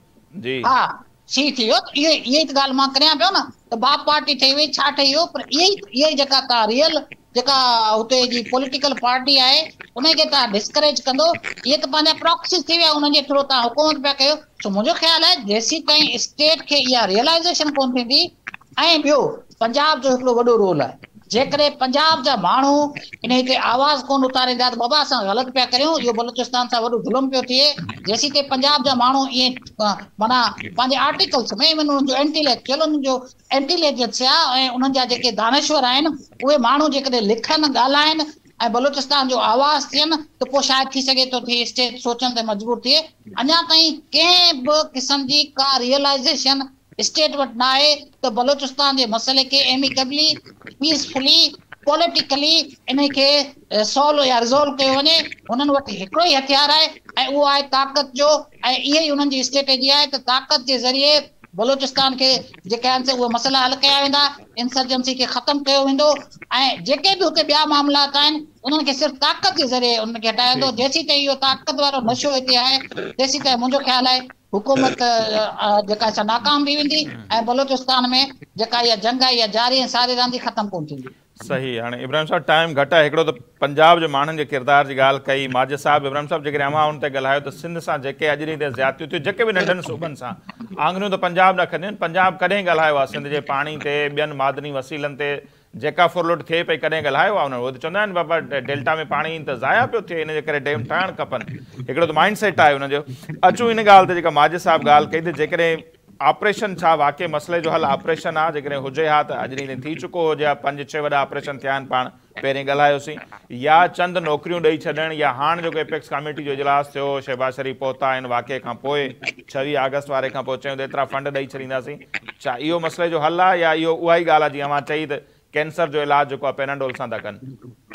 न हा सी थी वियो। इहा ई त ॻाल्हि मां करियां पियो न त बाप पार्टी ठही वई, छा ठही वियो। पर इहा ई जेका तव्हां रियल जेका हुते जी पॉलिटिकल पार्टी आहे उनखे तव्हां डिस्करेज कंदो, इहे त पंहिंजा प्रॉक्सीस थी विया, उन्हनि जे थ्रू तव्हां हुकूमत पिया कयो। सो मुंहिंजो ख़्यालु आहे जेसी ताईं स्टेट खे इहा रियलाइज़ेशन कोन थींदी। ऐं ॿियो पंजाब जो हिकिड़ो वॾो रोल आहे। जेकॾहिं पंजाब जा माण्हू इन हिते आवाज़ कोन उतारींदा त बाबा असां ग़लति पिया करियूं, इहो बलोचिस्तान सां वॾो ज़ुल्म पियो थिए। जेसी ताईं पंजाब जा माण्हू ईअं माना पंहिंजे आर्टिकल्स में उन्हनि जो इंटेलेक्चुअल, उन्हनि जो इंटेलिजेंस आहे ऐं उन्हनि जा जेके दानश्वर आहिनि उहे माण्हू जेकॾहिं लिखनि, ॻाल्हाइनि ऐं बलोचिस्तान जो आवाज़ थियनि त पोइ शायदि थी सघे थो थिए स्टेट सोचण ते मजबूर थिए। अञा ताईं कंहिं बि क़िस्म जी का रियलाइज़ेशन स्टेट वटि न आहे त बलोचिस्तान जे मसइले खे एमिकेबली, पीसफुली, पॉलिटिकली इनखे सॉल्व या रिज़ोल्व कयो वञे। हुननि वटि हिकिड़ो ई हथियार आहे ऐं उहो आहे ताक़त जो ऐं इहा ई हुननि जी स्ट्रेटेजी आहे त ताक़त जे ज़रिए बलोचिस्तान खे जेके आहिनि से उहे मसइला हल कया वेंदा, इंसर्जेंसी खे ख़तमु कयो वेंदो ऐं जेके बि हुते ॿिया मामलात आहिनि उन्हनि खे सिर्फ़ु ताक़त जे ज़रिए उन्हनि खे हटाए वेंदो। जेसी ताईं इहो ताक़त वारो नशो हिते आहे तेसी ताईं मुंहिंजो ख़्यालु आहे हुकूमत जेका सा नाकाम थी वेंदी ऐं बलोचिस्तान में जेका इहा जंग आहे इहा जारी ऐं सारी रहंदी, ख़तमु कोन थींदी। सही। हाँ इब्राहिम साहब टाइम घटि आहे। हिकिड़ो त पंजाब जे माण्हुनि जे किरदार जी ॻाल्हि कई माजिद साहब। इब्राहिम साहब जेकॾहिं अमाउंट ते ॻाल्हायो त सिंध सां जेके अॼु ॾींहं ते ज़्यादतियूं थियूं, जेके बि नंढनि सूबनि सां आङुरियूं त पंजाब न खंदियूं आहिनि। पंजाब कॾहिं ॻाल्हायो आहे सिंध जे पाणी ते, ॿियनि मादनी वसीलनि ते जेका फुरलुट थिए पई, कॾहिं ॻाल्हायो आहे उन्हनि? उहो त चवंदा आहिनि बाबा डेल्टा में पाणी त ज़ाया पियो थिए, इन जे करे डैम ठाहिणु खपनि। हिकिड़ो त माइंड सेट आहे हुनजो। अचूं इन ॻाल्हि ते जेका माजिद साहब ॻाल्हि कई त जेकॾहिं ऑपरेशन छा वाक़ई मसइले जो हल ऑपरेशन आहे, जेकॾहिं हुजे हा त अॼु ॾींहुं थी चुको हुजे, 5-6 वॾा ऑपरेशन थिया आहिनि, पाण पहिरीं ॻाल्हायोसीं, या चंद नौकरियूं ॾेई छॾण, या हाणे जेको एपेक्स कमेटी जो इजलास थियो, शहबाज शरीफ़ पहुता आहिनि वाक़े खां पोइ 26 अगस्त वारे खां पोइ चयूं त एतिरा फंड ॾेई छॾींदासीं। छा इहो मसइले जो हल आहे या इहो उहा ई ॻाल्हि आहे जीअं मां चई त कैंसर जो इलाज जेको आहे पेनाडोल सां था कनि?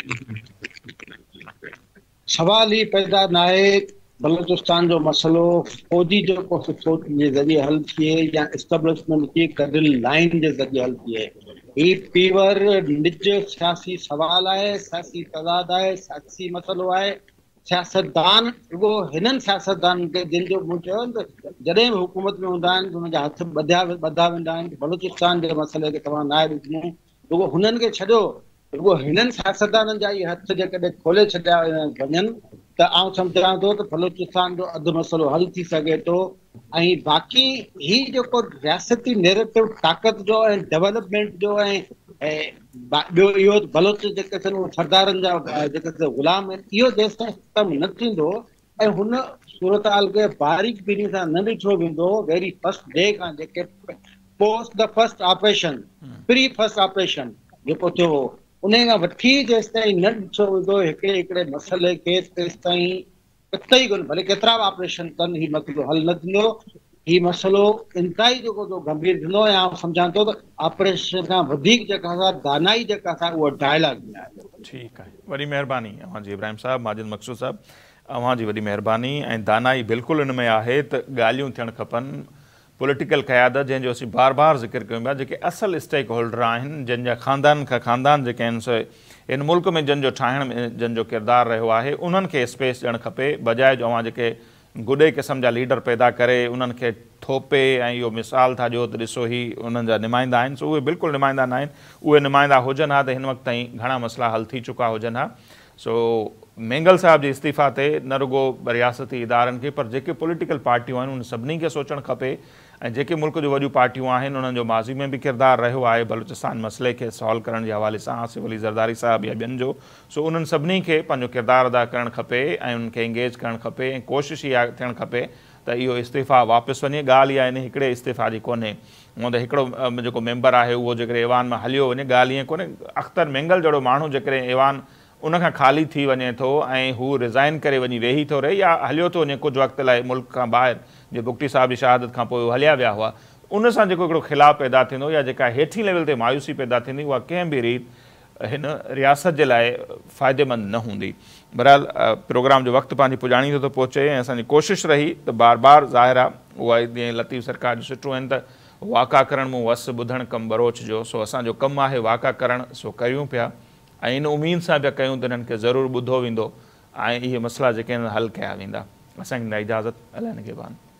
सवाल ही पैदा न आहे बलोचिस्तान जो मसलो फौजी जेको सोच जे ज़रिए हल थिए या एस्टेब्लिशमेंट की कदिल लाइन जे ज़रिए हल थिए। ही पीवर निज सियासी सवाल आहे, सियासी तज़ाद आहे, सियासी मसलो आहे। सियासतदान रुगो हिननि सियासतदान खे जिन जो मूं चयो त जॾहिं बि हुकूमत में हूंदा आहिनि हुनजा हथ ॿधा वेंदा आहिनि। बलोचिस्तान जे मसइले खे तव्हां नाहे ॾिठो, रुगो हुननि खे छॾियो, रुगो हिननि सियासतदाननि जा ई हथ जेकॾहिं खोले छॾिया वञनि त आउं सम्झां थो त बलोचिस्तान जो अधु मसइलो हल थी सघे थो। ऐं बाक़ी ही जेको रियासती नैरेटिव ताक़त जो ऐं डेवलपमेंट जो ऐं ॿियो इहो बलोच जेके अथनि उहे सरदारनि जा जेके ग़ुलाम आहिनि, इहो जेसि ताईं ख़तमु न थींदो ऐं हुन सूरत हाल खे बारीक बीनी सां न ॾिठो वेंदो वेरी फस्ट डे खां, जेके post the first operation, pre first operation जेको थियो हो, उन खां वठी जेसि ताईं न ॾिठो वेंदो हिकिड़े हिकिड़े मसइले खे, तेसि ताईं कतई कोन, भले केतिरा बि ऑपरेशन कनि, हीउ मसइलो हल न थींदो। हीउ मसइलो इंतिहाई जेको गंभीर थींदो, ऐं आउं सम्झां थो त ऑपरेशन खां वधीक जेका दानाई जेका उहा डायलॉग में आहे। ठीकु आहे, वॾी महिरबानी अव्हांजी इब्राहिम साहब, माजिद मक़सूद साहब, अव्हांजी वॾी महिरबानी। ऐं दानाई बिल्कुलु इन में आहे त ॻाल्हियूं थियणु खपनि, पॉलिटिकल क़यादत जंहिंजो असीं बार बार ज़िक्र कयूं पिया, जेके असल स्टेक होल्डर आहिनि, जंहिंजा ख़ानदान खां ख़ानदान जेके आहिनि से इन मुल्क में जंहिंजो ठाहिण में जंहिंजो किरदारु रहियो आहे, उन्हनि खे स्पेस ॾियणु खपे, बजाए जो अव्हां जेके गुॾे क़िस्म जा लीडर पैदा करे उन्हनि खे थोपे ऐं इहो मिसाल था ॾियो त ॾिसो ही उन्हनि जा नुमाइंदा आहिनि। सो उहे बिल्कुलु नुमाइंदा न आहिनि, उहे नुमाइंदा हुजनि हा त हिन वक़्तु ताईं घणा मसइला हल थी चुका हुजनि हा। सो मेंगल साहब जे इस्तीफ़ा ते न रुगो रियासती इदारनि खे, पर जेके पॉलिटिकल पार्टियूं आहिनि उन सभिनी खे सोचणु खपे, ऐं जेके मुल्क जूं वॾियूं पार्टियूं आहिनि उन्हनि जो माज़ी में बि किरदारु रहियो आहे बलूचिस्तान मसइले खे सॉल्व करण जे हवाले सां, आसिफ अली ज़रदारी साहब या ॿियनि जो। सो उन्हनि सभिनी खे पंहिंजो किरदारु अदा करणु खपे ऐं उन्हनि खे एंगेज करणु खपे, ऐं कोशिशि इहा थियणु खपे त इहो इस्तीफ़ा वापसि वञे। ॻाल्हि इहा इन हिकिड़े इस्तीफ़ा जी कोन्हे, हूअं त हिकिड़ो जेको मेंबर आहे उहो जेकॾहिं ऐवान मां हलियो वञे, ॻाल्हि ईअं कोन्हे। अख़्तर मेंगल जहिड़ो माण्हू जेकॾहिं ऐवान उनखां ख़ाली थी वञे थो ऐं हू रिज़ाइन करे वञी वेही थो रहे या हलियो थो वञे कुझु वक़्त लाइ मुल्क खां ॿाहिरि, जीअं बुगटी साहब जी शहादत खां पोइ हलिया विया हुआ, उन सां जेको हिकिड़ो ख़िलाफ़ु पैदा थींदो या जेका हेठी लेवल ते मायूसी पैदा थींदी, उहा कंहिं बि रीति हिन रियासत जे लाइ फ़ाइदेमंद न हूंदी। बहरहाल प्रोग्राम जो वक़्तु पंहिंजी पुॼाणी थो पहुचे ऐं असांजी कोशिशि रही त बार बार ज़ाहिर आहे उहा जीअं लतीफ़ सरकार जो सुठो आहिनि त वाक़ा करण मूं वसु ॿुधणु कमु बरोच जो। सो असांजो कमु आहे वाक़ा करणु, सो कयूं पिया ऐं इन उमेद सां पिया कयूं त इन्हनि खे ज़रूरु ॿुधो वेंदो ऐं इहे मसइला जेके आहिनि हल कया वेंदा। असांखे इजाज़त, अलाह निगहबान।